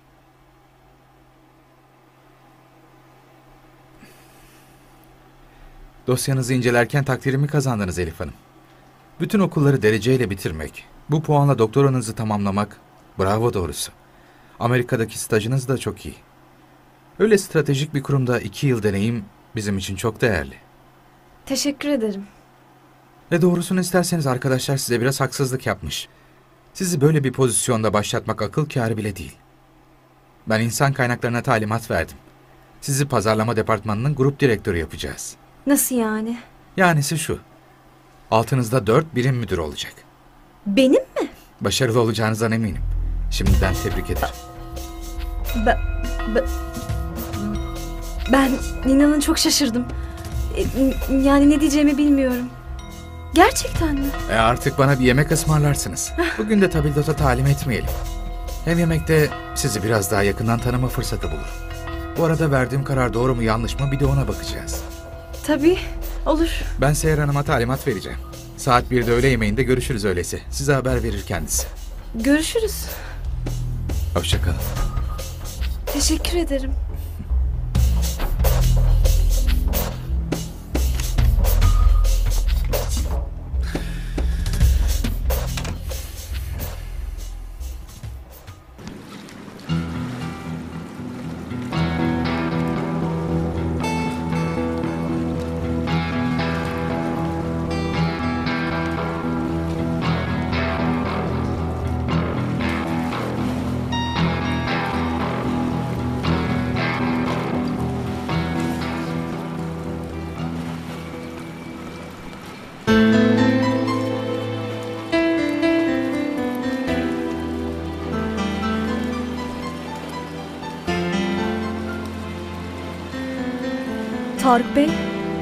Dosyanızı incelerken takdirimi kazandınız Elif Hanım. Bütün okulları dereceyle bitirmek, bu puanla doktoranızı tamamlamak, bravo doğrusu. Amerika'daki stajınız da çok iyi. Öyle stratejik bir kurumda iki yıl deneyim bizim için çok değerli. Teşekkür ederim. Ve doğrusunu isterseniz arkadaşlar size biraz haksızlık yapmış. Sizi böyle bir pozisyonda başlatmak akıl kârı bile değil. Ben insan kaynaklarına talimat verdim. Sizi pazarlama departmanının grup direktörü yapacağız. Nasıl yani? Yanisi şu. Altınızda dört birim müdür olacak. Benim mi? Başarılı olacağınızdan eminim. Şimdiden tebrik ederim. Ben, ben, ben inanın çok şaşırdım. E, Yani ne diyeceğimi bilmiyorum. Gerçekten mi? E artık bana bir yemek ısmarlarsınız. Bugün de tabildota talim etmeyelim. Hem yemekte sizi biraz daha yakından tanıma fırsatı bulur. Bu arada verdiğim karar doğru mu yanlış mı bir de ona bakacağız. Tabii, olur. Ben Seher Hanım'a talimat vereceğim. Saat birde öğle yemeğinde görüşürüz öyleyse. Size haber verir kendisi. Görüşürüz. Hoşça kalın. Teşekkür ederim. Tarık Bey.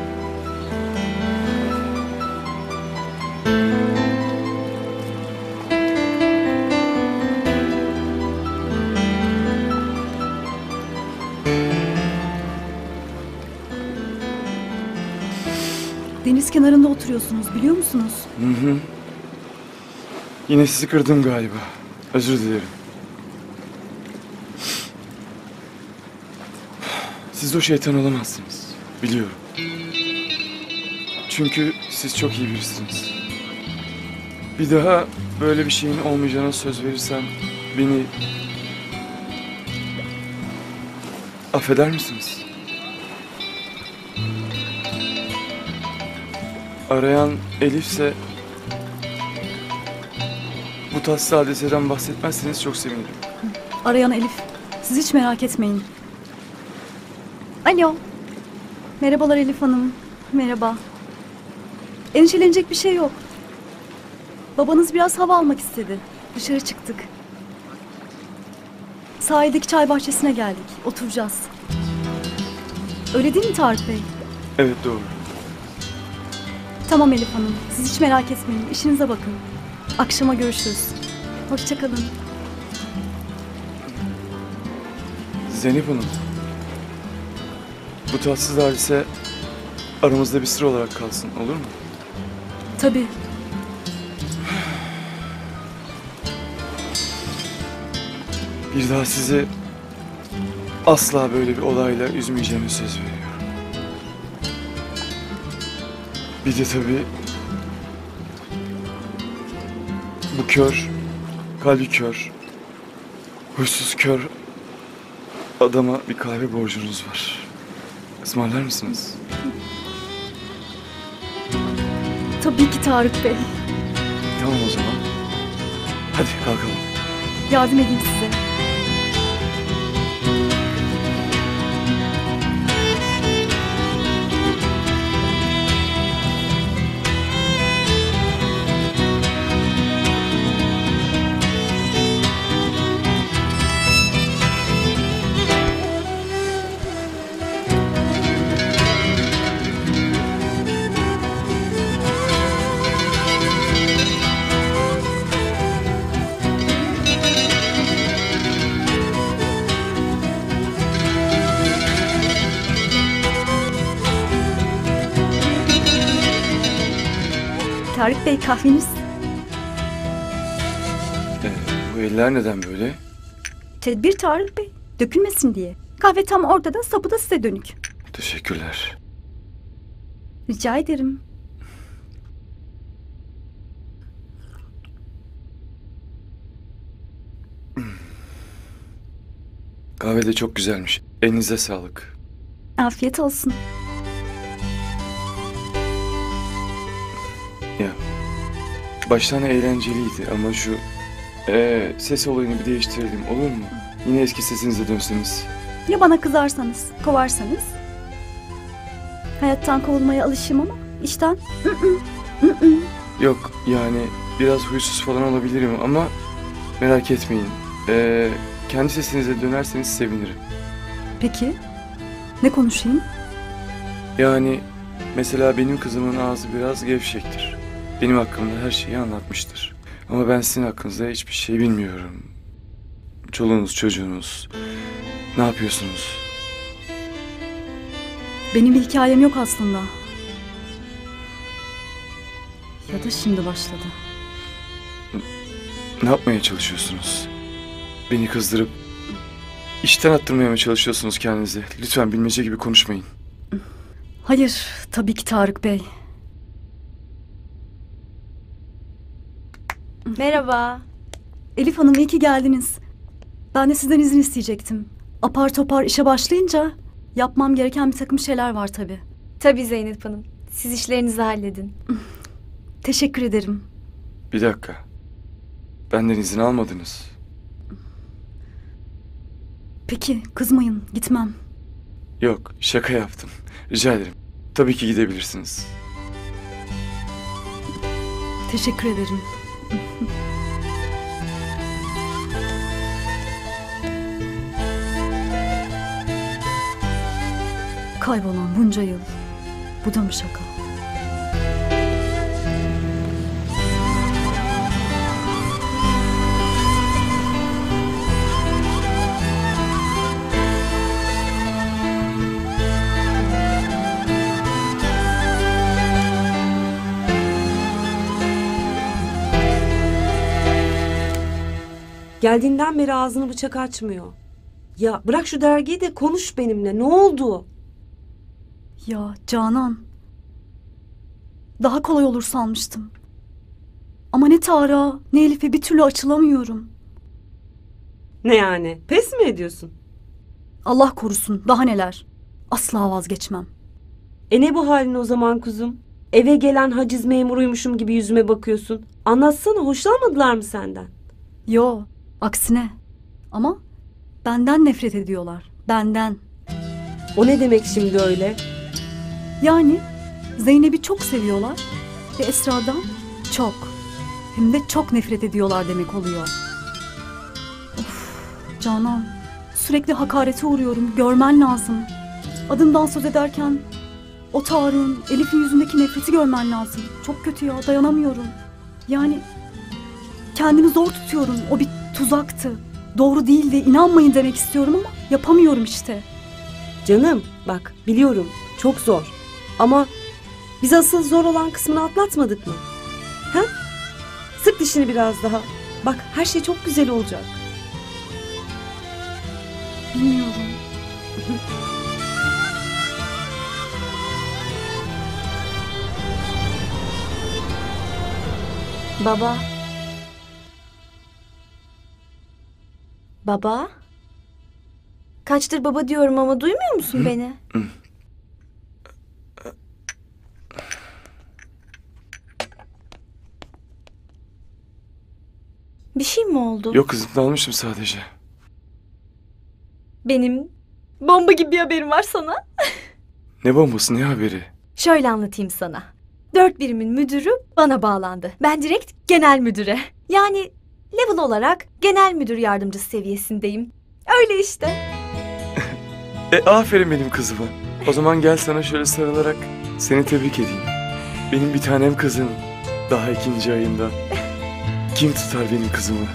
Deniz kenarında oturuyorsunuz, biliyor musunuz? Hı hı. Yine sizi kırdım galiba. Özür dilerim. Siz o şeytan olamazsınız. Biliyorum. Çünkü siz çok iyi birisiniz. Bir daha böyle bir şeyin olmayacağına söz verirsem beni affeder misiniz? Arayan Elif'se bu tatsız hadiseden bahsetmezseniz çok sevinirim. Arayan Elif. Siz hiç merak etmeyin. Alo. Merhabalar Elif Hanım. Merhaba. Endişelenecek bir şey yok. Babanız biraz hava almak istedi. Dışarı çıktık. Sahildeki çay bahçesine geldik. Oturacağız. Öyle değil mi Tarık Bey? Evet, doğru. Tamam Elif Hanım. Siz hiç merak etmeyin. İşinize bakın. Akşama görüşürüz. Hoşça kalın. Zeynep Hanım. Bu tatsız hadise aramızda bir sır olarak kalsın, olur mu? Tabii. Bir daha sizi asla böyle bir olayla üzmeyeceğime söz veriyorum. Bir de tabii bu kör, kalbi kör, huysuz kör adama bir kahve borcunuz var. Ismarlar mısınız? Tabii ki Tarık Bey. Tamam o zaman. Hadi kalkalım. Yardım edeyim size. Tarık Bey kahveniz. Ee, bu eller neden böyle? Tedbir Tarık Bey. Dökülmesin diye. Kahve tam ortada, sapı da size dönük. Teşekkürler. Rica ederim. Kahve de çok güzelmiş. Elinize sağlık. Afiyet olsun. Ya baştan eğlenceliydi ama şu ee, ses olayını bir değiştirelim, olur mu? Yine eski sesinize dönseniz. Ya bana kızarsanız, kovarsanız? Hayattan kovulmaya alışım ama işten ı-ı, ı-ı. Yok yani biraz huysuz falan olabilirim ama merak etmeyin. Ee, kendi sesinize dönerseniz sevinirim. Peki. Ne konuşayım? Yani mesela benim kızımın ağzı biraz gevşektir. Benim hakkımda her şeyi anlatmıştır. Ama ben sizin hakkınızda hiçbir şey bilmiyorum. Çoluğunuz, çocuğunuz, ne yapıyorsunuz? Benim bir hikayem yok aslında. Ya da şimdi başladı. Ne yapmaya çalışıyorsunuz? Beni kızdırıp işten attırmaya mı çalışıyorsunuz kendinizi? Lütfen bilmece gibi konuşmayın. Hayır, tabii ki Tarık Bey. Merhaba. Elif Hanım iyi ki geldiniz. Ben de sizden izin isteyecektim. Apar topar işe başlayınca yapmam gereken bir takım şeyler var tabii. Tabii Zeynep Hanım. Siz işlerinizi halledin. Teşekkür ederim. Bir dakika. Benden izin almadınız. Peki, kızmayın, gitmem. Yok, şaka yaptım. Rica ederim. Tabii ki gidebilirsiniz. Teşekkür ederim. Kaybolan bunca yıl. Bu da mı şaka? Geldiğinden beri ağzını bıçak açmıyor. Ya bırak şu dergiyi de konuş benimle. Ne oldu? Ya Canan. Daha kolay olur sanmıştım. Ama ne Tarık'a ne Elif'e bir türlü açılamıyorum. Ne yani? Pes mi ediyorsun? Allah korusun, daha neler. Asla vazgeçmem. E ne bu halin o zaman kuzum? Eve gelen haciz memuruymuşum gibi yüzüme bakıyorsun. Anlatsana, hoşlanmadılar mı senden? Yo, aksine. Ama benden nefret ediyorlar. Benden. O ne demek şimdi öyle? Yani Zeynep'i çok seviyorlar ve Esra'dan çok. Hem de çok nefret ediyorlar demek oluyor. Of Canan, sürekli hakarete uğruyorum. Görmen lazım. Adımdan söz ederken o Tarık'ın, Elif'in yüzündeki nefreti görmen lazım. Çok kötü ya, dayanamıyorum. Yani kendimi zor tutuyorum. O bir tuzaktı. Doğru değildi, inanmayın demek istiyorum ama yapamıyorum işte. Canım bak biliyorum çok zor. Ama biz asıl zor olan kısmını atlatmadık mı? Ha? Sık dişini biraz daha. Bak her şey çok güzel olacak. Bilmiyorum. Baba. Baba? Kaçtır baba diyorum ama duymuyor musun beni? Bir şey mi oldu? Yok kızım, dalmışım sadece. Benim bomba gibi bir haberim var sana. Ne bombası, ne haberi? Şöyle anlatayım sana. Dört birimin müdürü bana bağlandı. Ben direkt genel müdüre. Yani level olarak genel müdür yardımcısı seviyesindeyim. Öyle işte. E aferin benim kızıma. O zaman gel sana şöyle sarılarak seni tebrik edeyim. Benim bir tanem kızım. Daha ikinci ayında. Kim tutar benim kızımı?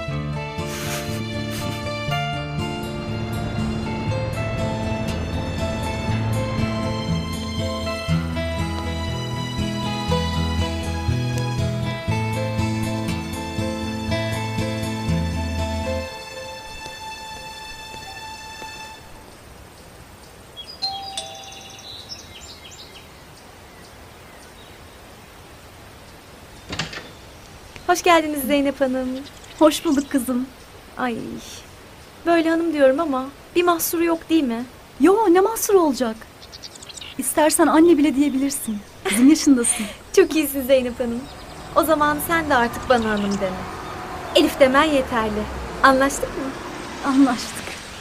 Hoş geldiniz Zeynep Hanım. Hoş bulduk kızım. Ay, böyle hanım diyorum ama bir mahsuru yok değil mi? Yo, ne mahsur olacak? İstersen anne bile diyebilirsin. Kızım yaşındasın. Çok iyisin Zeynep Hanım. O zaman sen de artık bana hanım deme. Elif demen yeterli. Anlaştık mı? Anlaştık.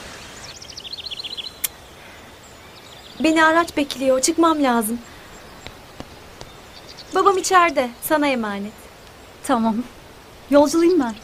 Beni araç bekliyor. Çıkmam lazım. Babam içeride. Sana emanet. Tamam. Yolculuğum ben.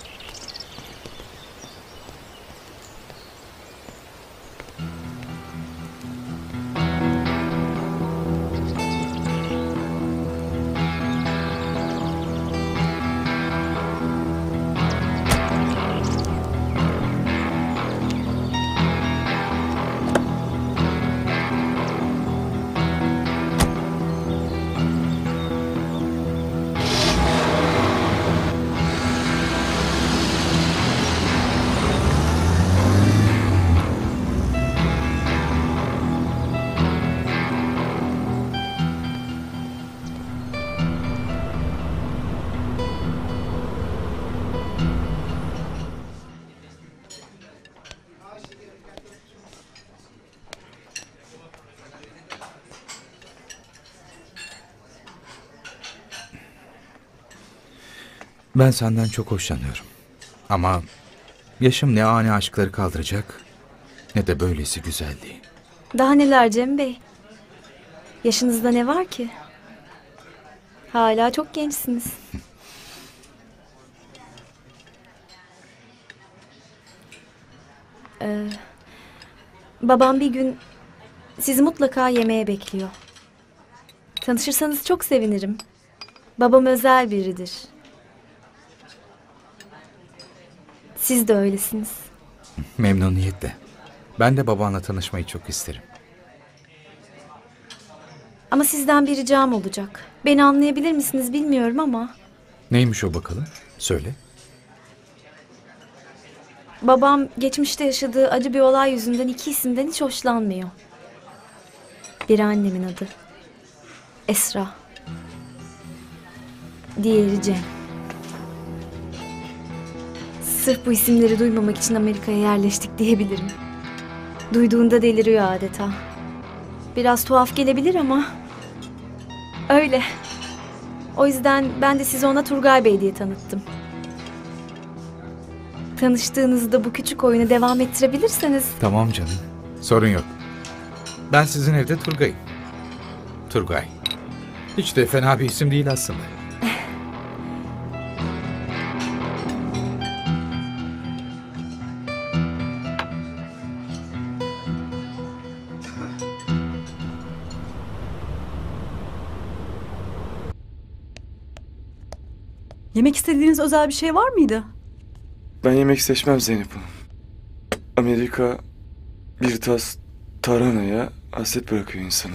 Ben senden çok hoşlanıyorum. Ama yaşım ne ani aşkları kaldıracak ne de böylesi güzelliği. Daha neler Cem Bey? Yaşınızda ne var ki? Hala çok gençsiniz. Ee, babam bir gün Sizi mutlaka yemeğe bekliyor. Tanışırsanız çok sevinirim. Babam özel biridir. Siz de öylesiniz. Memnuniyetle. Ben de babanla tanışmayı çok isterim. Ama sizden bir ricam olacak. Beni anlayabilir misiniz bilmiyorum ama... Neymiş o bakalım? Söyle. Babam geçmişte yaşadığı acı bir olay yüzünden iki isimden hiç hoşlanmıyor. Biri annemin adı. Esra. Diğeri Cem. Sırf bu isimleri duymamak için Amerika'ya yerleştik diyebilirim. Duyduğunda deliriyor adeta. Biraz tuhaf gelebilir ama... Öyle. O yüzden ben de sizi ona Turgay Bey diye tanıttım. Tanıştığınızda bu küçük oyunu devam ettirebilirseniz... Tamam canım. Sorun yok. Ben sizin evde Turgay'ım. Turgay. Hiç de fena bir isim değil aslında. Yemek istediğiniz özel bir şey var mıydı? Ben yemek seçmem Zeynep Hanım. Amerika bir tas tarhanaya hasret bırakıyor insanı.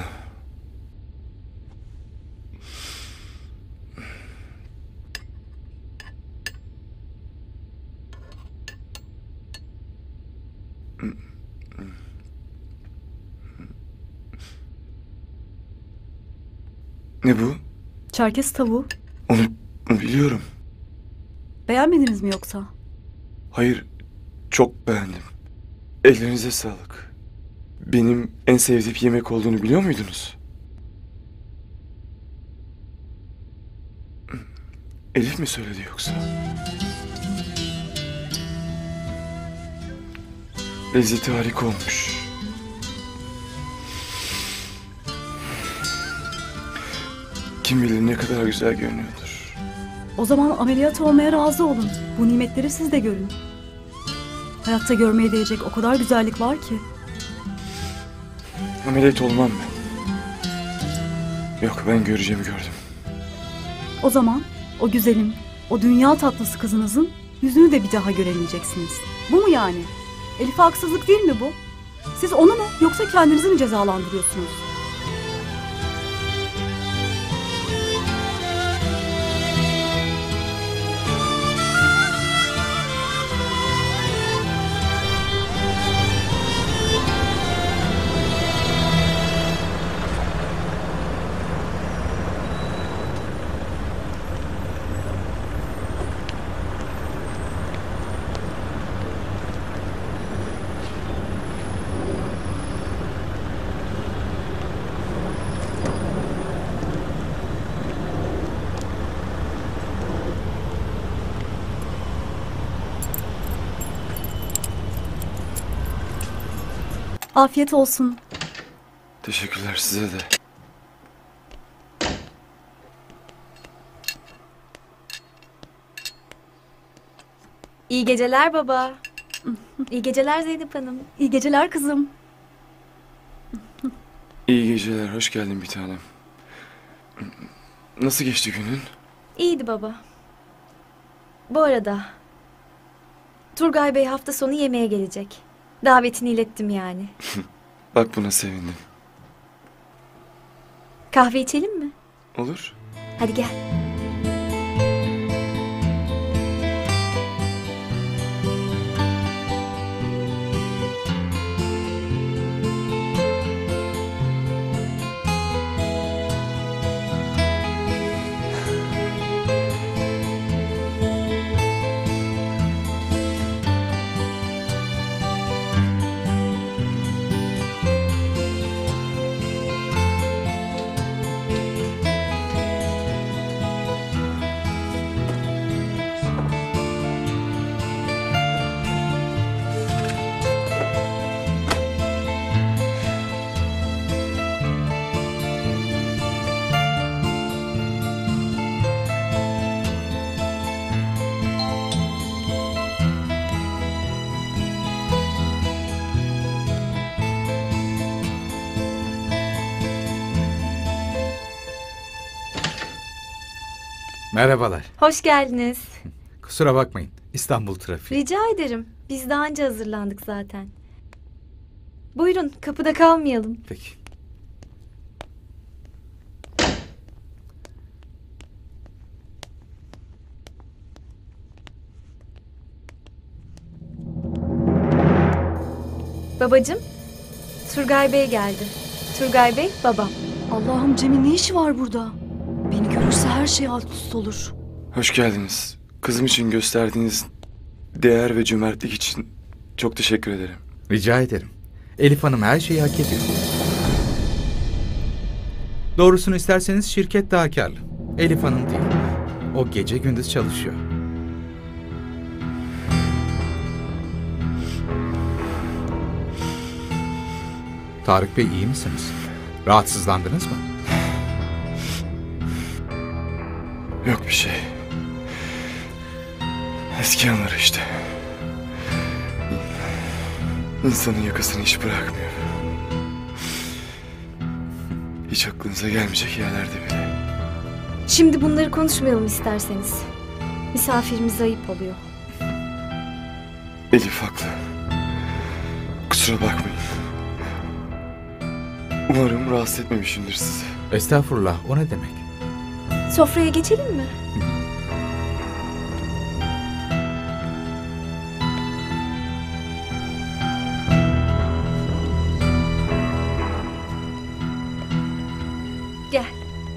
Ne bu? Çerkez tavuğu. Onu, onu biliyorum. Beğenmediniz mi yoksa? Hayır, çok beğendim. Ellerinize sağlık. Benim en sevdiğim yemek olduğunu biliyor muydunuz? Elif mi söyledi yoksa? Lezzeti harika olmuş. Kim bilir ne kadar güzel görünüyordur. O zaman ameliyat olmaya razı olun. Bu nimetleri siz de görün. Hayatta görmeye değecek o kadar güzellik var ki. Ameliyat olmam ben. Yok, ben göreceğimi gördüm. O zaman o güzelim, o dünya tatlısı kızınızın yüzünü de bir daha göremeyeceksiniz. Bu mu yani? Elif'e haksızlık değil mi bu? Siz onu mu yoksa kendinizi mi cezalandırıyorsunuz? Afiyet olsun. Teşekkürler size de. İyi geceler baba. İyi geceler Zeynep Hanım. İyi geceler kızım. İyi geceler, hoş geldin bir tanem. Nasıl geçti günün? İyiydi baba. Bu arada... Turgay Bey hafta sonu yemeğe gelecek. Davetini ilettim yani. Bak buna sevindim. Kahve içelim mi? Olur. Hadi gel. Merhabalar. Hoş geldiniz. Kusura bakmayın. İstanbul trafiği. Rica ederim. Biz daha önce hazırlandık zaten. Buyurun, kapıda kalmayalım. Peki. Babacığım, Turgay Bey geldi. Turgay Bey, babam. Allah'ım, Cem'in ne işi var burada? Beni görürse her şey alt üst olur. Hoş geldiniz. Kızım için gösterdiğiniz değer ve cömertlik için çok teşekkür ederim. Rica ederim. Elif Hanım her şeyi hak ediyor. Doğrusunu isterseniz şirket daha karlı. Elif Hanım değil. O gece gündüz çalışıyor. Tarık Bey, iyi misiniz? Rahatsızlandınız mı? Yok bir şey. Eski anlar işte. İnsanın yakasını hiç bırakmıyor. Hiç aklınıza gelmeyecek yerlerde bile. Şimdi bunları konuşmayalım isterseniz. Misafirimize ayıp oluyor. Elif haklı. Kusura bakmayın. Umarım rahatsız etmemişimdir sizi. Estağfurullah, o ne demek? Sofraya geçelim mi? Gel.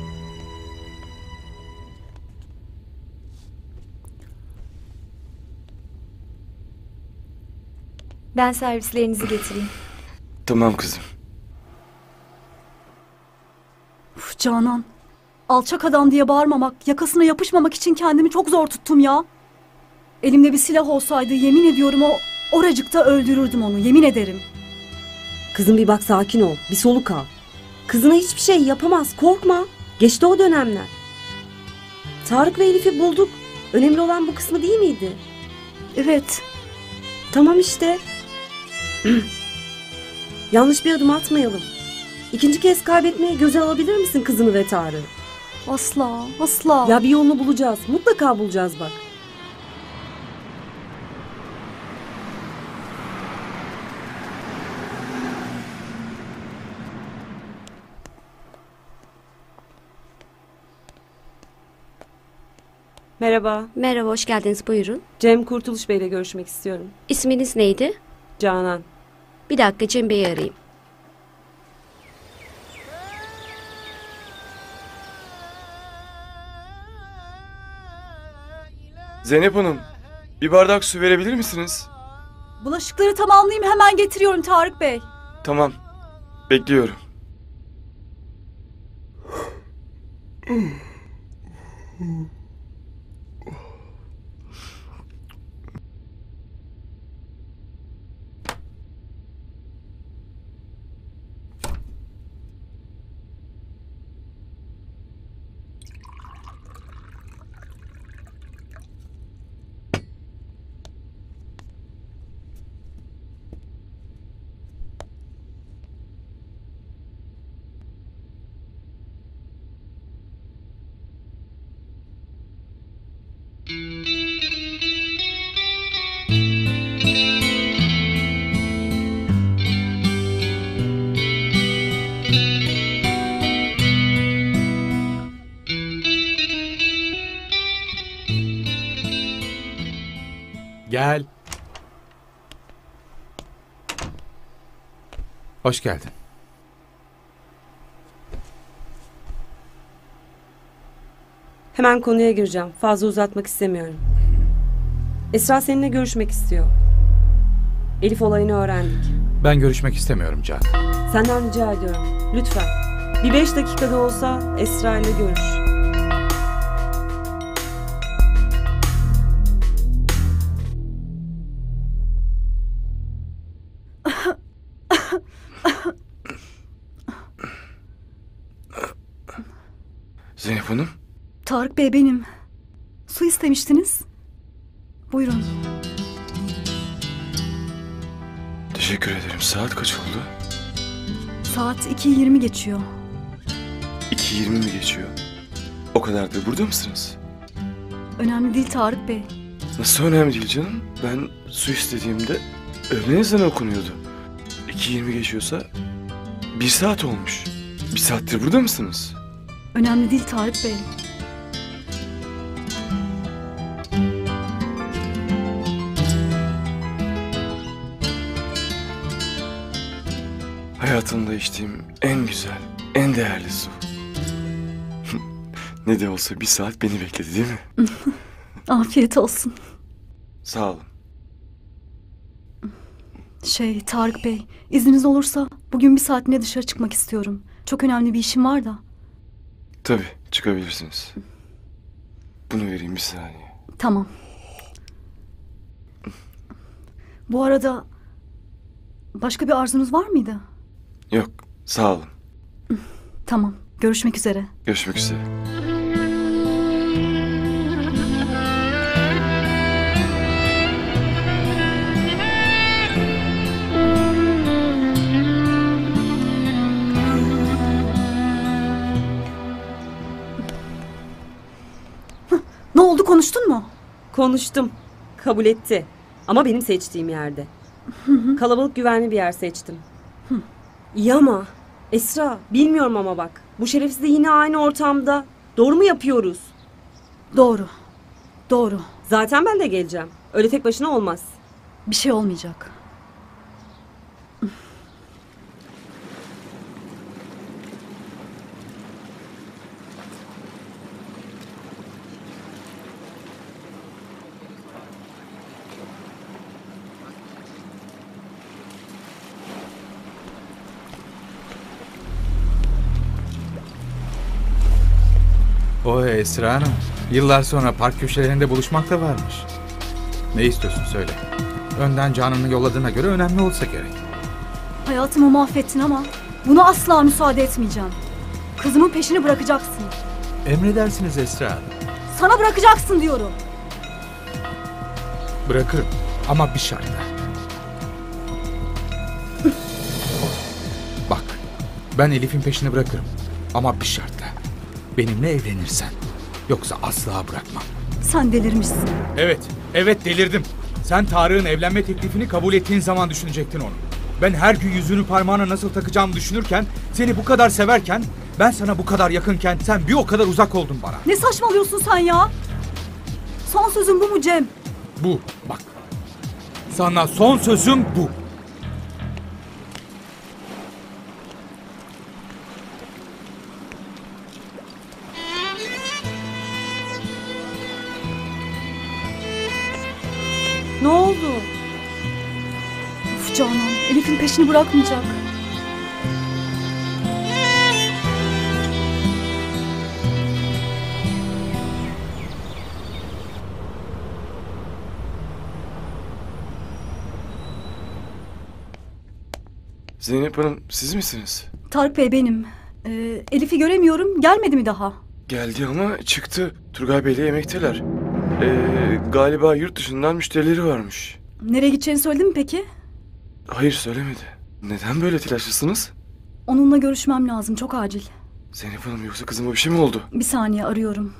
Ben servislerinizi getireyim. Tamam kızım. Uf Canan. Alçak adam diye bağırmamak, yakasına yapışmamak için kendimi çok zor tuttum ya. Elimde bir silah olsaydı yemin ediyorum o oracıkta öldürürdüm onu, yemin ederim. Kızım bir bak, sakin ol. Bir soluk al. Kızına hiçbir şey yapamaz. Korkma. Geçti o dönemler. Tarık ve Elif'i bulduk. Önemli olan bu kısmı değil miydi? Evet. Tamam işte. Yanlış bir adım atmayalım. İkinci kez kaybetmeye göze alabilir misin kızını ve Tarık'ı? Asla, asla. Ya bir yolunu bulacağız. Mutlaka bulacağız bak. Merhaba, Merhaba, hoş geldiniz. Buyurun. Cem Kurtuluş Bey ile görüşmek istiyorum. İsminiz neydi? Canan. Bir dakika, Cem Bey'i arayayım. Zeynep Hanım, bir bardak su verebilir misiniz? Bulaşıkları tamamlayayım, hemen getiriyorum Tarık Bey. Tamam, bekliyorum. Gel. Hoş geldin. Hemen konuya gireceğim. Fazla uzatmak istemiyorum. Esra seninle görüşmek istiyor. Elif olayını öğrendik. Ben görüşmek istemiyorum Can. Senden rica ediyorum. Lütfen. Bir beş dakikada olsa Esra ile görüş. Zeynep Hanım, Tarık Bey benim. Su istemiştiniz. Buyurun. teşekkür ederim. Saat kaç oldu? Saat iki yirmi geçiyor. iki yirmi mi geçiyor? O kadardır burada mısınız? Önemli değil Tarık Bey. Nasıl önemli değil canım? Ben su istediğimde öğlen ezanı okunuyordu. iki yirmi geçiyorsa bir saat olmuş. Bir saattir burada mısınız? Önemli değil Tarık Bey. Hayatımda içtiğim en güzel, en değerli su. Ne de olsa bir saat beni bekledi değil mi? Afiyet olsun. Sağ olun. Şey Tarık Bey, izniniz olursa bugün bir saatine dışarı çıkmak istiyorum. Çok önemli bir işim var da. Tabii çıkabilirsiniz. Bunu vereyim bir saniye. Tamam. Bu arada başka bir arzunuz var mıydı? Yok, sağ olun. Tamam, görüşmek üzere. Görüşmek üzere. Ne oldu, konuştun mu? Konuştum. Kabul etti. Ama benim seçtiğim yerde. Kalabalık güvenli bir yer seçtim. İyi ama Esra, bilmiyorum ama bak. Bu şerefsiz de yine aynı ortamda. Doğru mu yapıyoruz? Doğru. Doğru. Zaten ben de geleceğim. Öyle tek başına olmaz. Bir şey olmayacak. O Esra Hanım, yıllar sonra park köşelerinde buluşmak da varmış. Ne istiyorsun söyle. Önden Canan'ı yolladığına göre önemli olsa gerek. Hayatımı mahvettin ama buna asla müsaade etmeyeceğim. Kızımın peşini bırakacaksın. Emredersiniz Esra Hanım. Sana bırakacaksın diyorum. Bırakırım ama bir şartla. Bak, ben Elif'in peşini bırakırım ama bir şartla. Benimle evlenirsen. Yoksa asla bırakmam. Sen delirmişsin. Evet, evet delirdim. Sen Tarık'ın evlenme teklifini kabul ettiğin zaman düşünecektin onu. Ben her gün yüzünü parmağına nasıl takacağımı düşünürken, seni bu kadar severken, ben sana bu kadar yakınken sen bir o kadar uzak oldun bana. Ne saçmalıyorsun sen ya? Son sözün bu mu Cem? Bu, bak. Sana son sözüm bu. Ne oldu? Uf Canan, Elif'in peşini bırakmayacak. Zeynep Hanım siz misiniz? Tarık Bey benim. Ee, Elif'i göremiyorum. Gelmedi mi daha? Geldi ama çıktı. Turgay Bey'le yemekteler. Ee, galiba yurt dışından müşterileri varmış. Nereye gideceğini söyledi mi peki? Hayır söylemedi. Neden böyle telaşlısınız? Onunla görüşmem lazım. Çok acil. Zeynep Hanım yoksa kızıma bir şey mi oldu? Bir saniye arıyorum.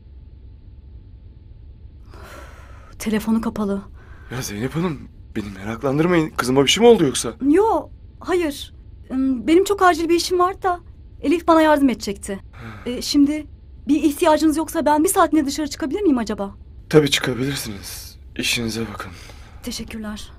Telefonu kapalı. Ya Zeynep Hanım beni meraklandırmayın. Kızıma bir şey mi oldu yoksa? Yo, hayır. Hmm, Benim çok acil bir işim var da Elif bana yardım edecekti. Ee, şimdi bir ihtiyacınız yoksa ben bir saatine dışarı çıkabilir miyim acaba? Tabii çıkabilirsiniz. İşinize bakın. Teşekkürler.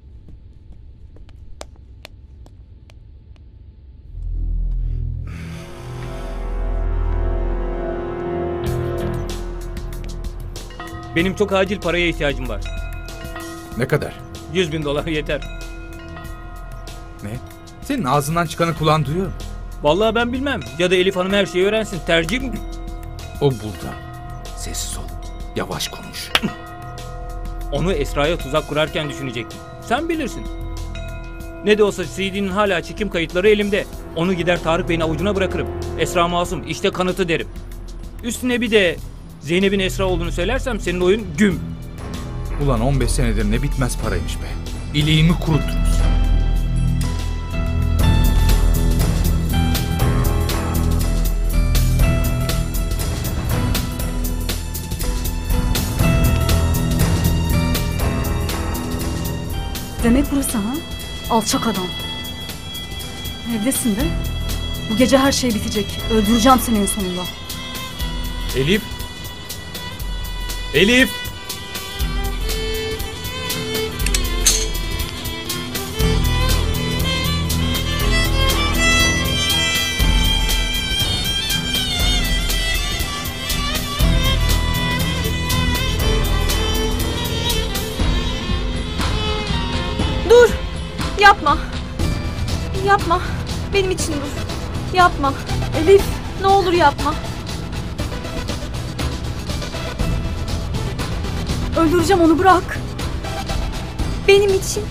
Benim çok acil paraya ihtiyacım var. Ne kadar? Yüz bin dolar yeter. Ne? Senin ağzından çıkanı kulağın duyuyor mu? Vallahi ben bilmem. Ya da Elif Hanım her şeyi öğrensin. Tercih mi? O burada. Sessiz ol. Yavaş konuş. Onu Esra'ya tuzak kurarken düşünecektim. Sen bilirsin. Ne de olsa C D'nin hala çekim kayıtları elimde. Onu gider Tarık Bey'in avucuna bırakırım. Esra masum, işte kanıtı derim. Üstüne bir de Zeynep'in Esra olduğunu söylersem senin oyun güm. Ulan on beş senedir ne bitmez paraymış be. İliğimi kuruttunuz. Demek burası ha? Alçak adam. Evdesin de. Bu gece her şey bitecek. Öldüreceğim seni en sonunda. Elif. Elif. Dur! Yapma! Yapma! Benim için dur. Yapma. Elif. Ne olur yapma. Öldüreceğim onu, bırak. Benim için.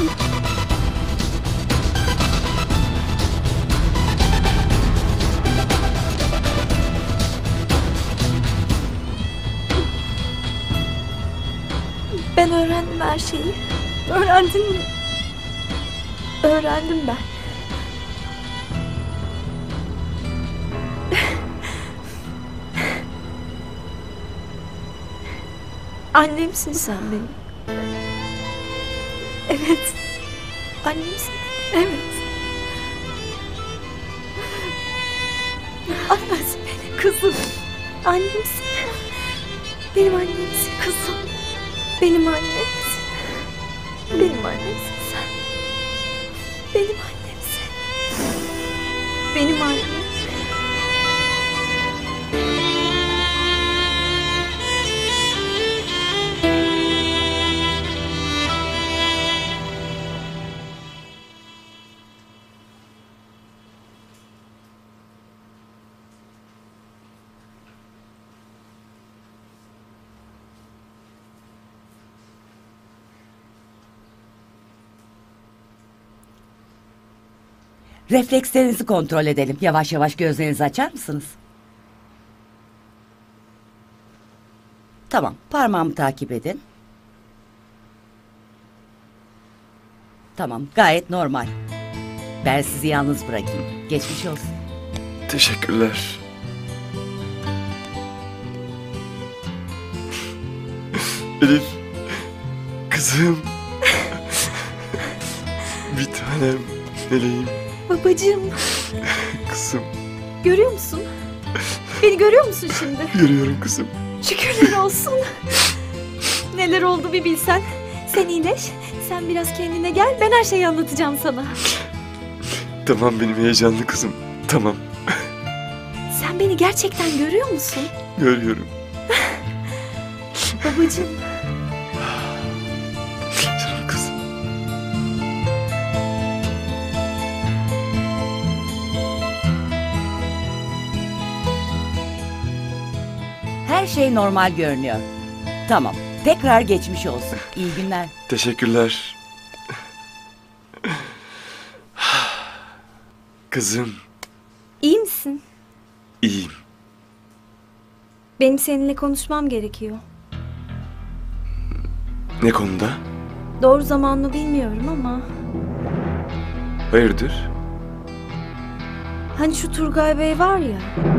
Ben öğrendim her şeyi. Öğrendin mi? Öğrendim ben. Annemsin sen benim. Evet. Annemsin. Evet. Annemsin benim. Kızım. Annemsin. Benim annemsin. Kızım. Benim annemsin. Benim annemsin sen. Benim annemsin. Benim annem. Reflekslerinizi kontrol edelim. Yavaş yavaş gözlerinizi açar mısınız? Tamam, parmağımı takip edin. Tamam, gayet normal. Ben sizi yalnız bırakayım. Geçmiş olsun. Teşekkürler. Elif. Kızım. Bir tanem. Meleğim. Babacığım. Kızım. Görüyor musun? Beni görüyor musun şimdi? Görüyorum kızım. Şükürler olsun. Neler oldu bir bilsen. Sen iyileş. Sen biraz kendine gel. Ben her şeyi anlatacağım sana. Tamam benim heyecanlı kızım. Tamam. Sen beni gerçekten görüyor musun? Görüyorum. Babacığım. Canım kızım. Her şey normal görünüyor. Tamam, tekrar geçmiş olsun. İyi günler. Teşekkürler. Kızım. İyi misin? İyiyim. Benim seninle konuşmam gerekiyor. Ne konuda? Doğru zaman mı bilmiyorum ama... Hayırdır? Hani şu Turgay Bey var ya...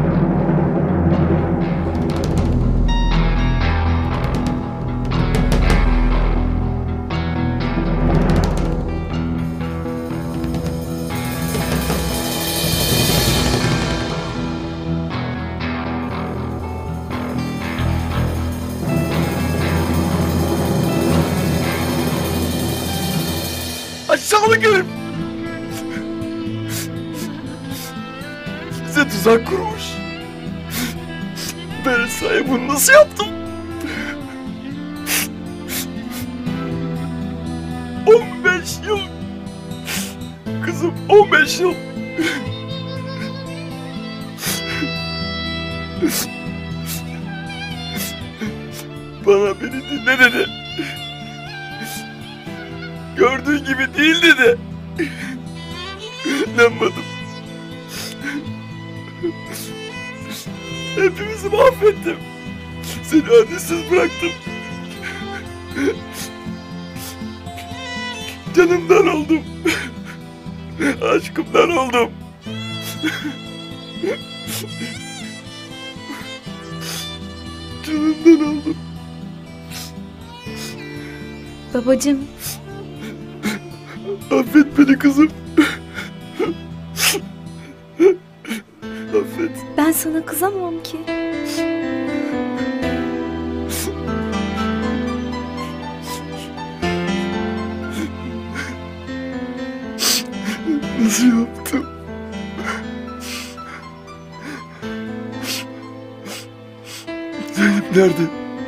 Aşağılık herif! Bize tuzak kurmuş. Ben sahi bunu nasıl yaptım? On beş yıl. Kızım on beş yıl. Bana beni dinle dedi. Gördüğün gibi değil dedi. İnanmadım. Hepimizi mahvettim. Seni annesiz bıraktım. Canımdan oldum. Aşkımdan oldum. Canımdan oldum. Babacığım. Affet beni kızım. Affet. Ben sana kızamam ki. Nasıl yaptım? Zeynep nerede?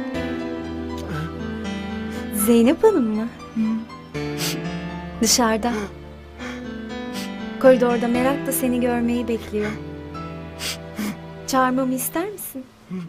Zeynep Hanım mı? Dışarıda. Koridorda merakla seni görmeyi bekliyor. Çağırmamı ister misin?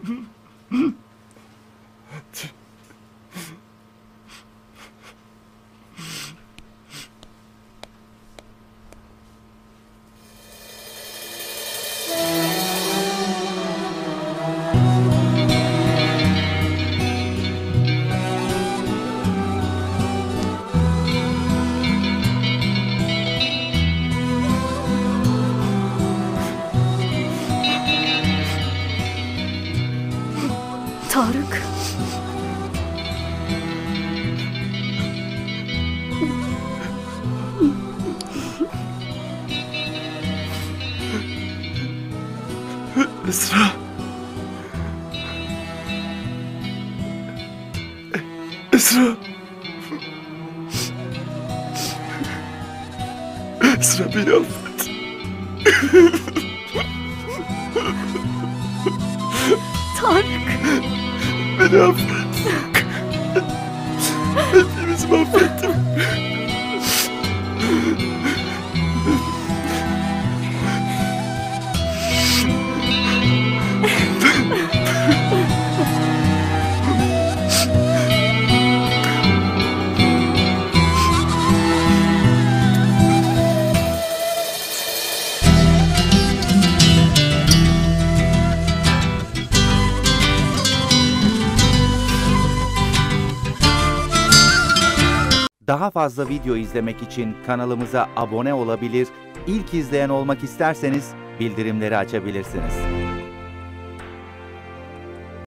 Tarık. Esra. Esra. Esra beni affet. Tarık. Beni affet. Hepimizi mahvettim. Daha fazla video izlemek için kanalımıza abone olabilir, ilk izleyen olmak isterseniz bildirimleri açabilirsiniz.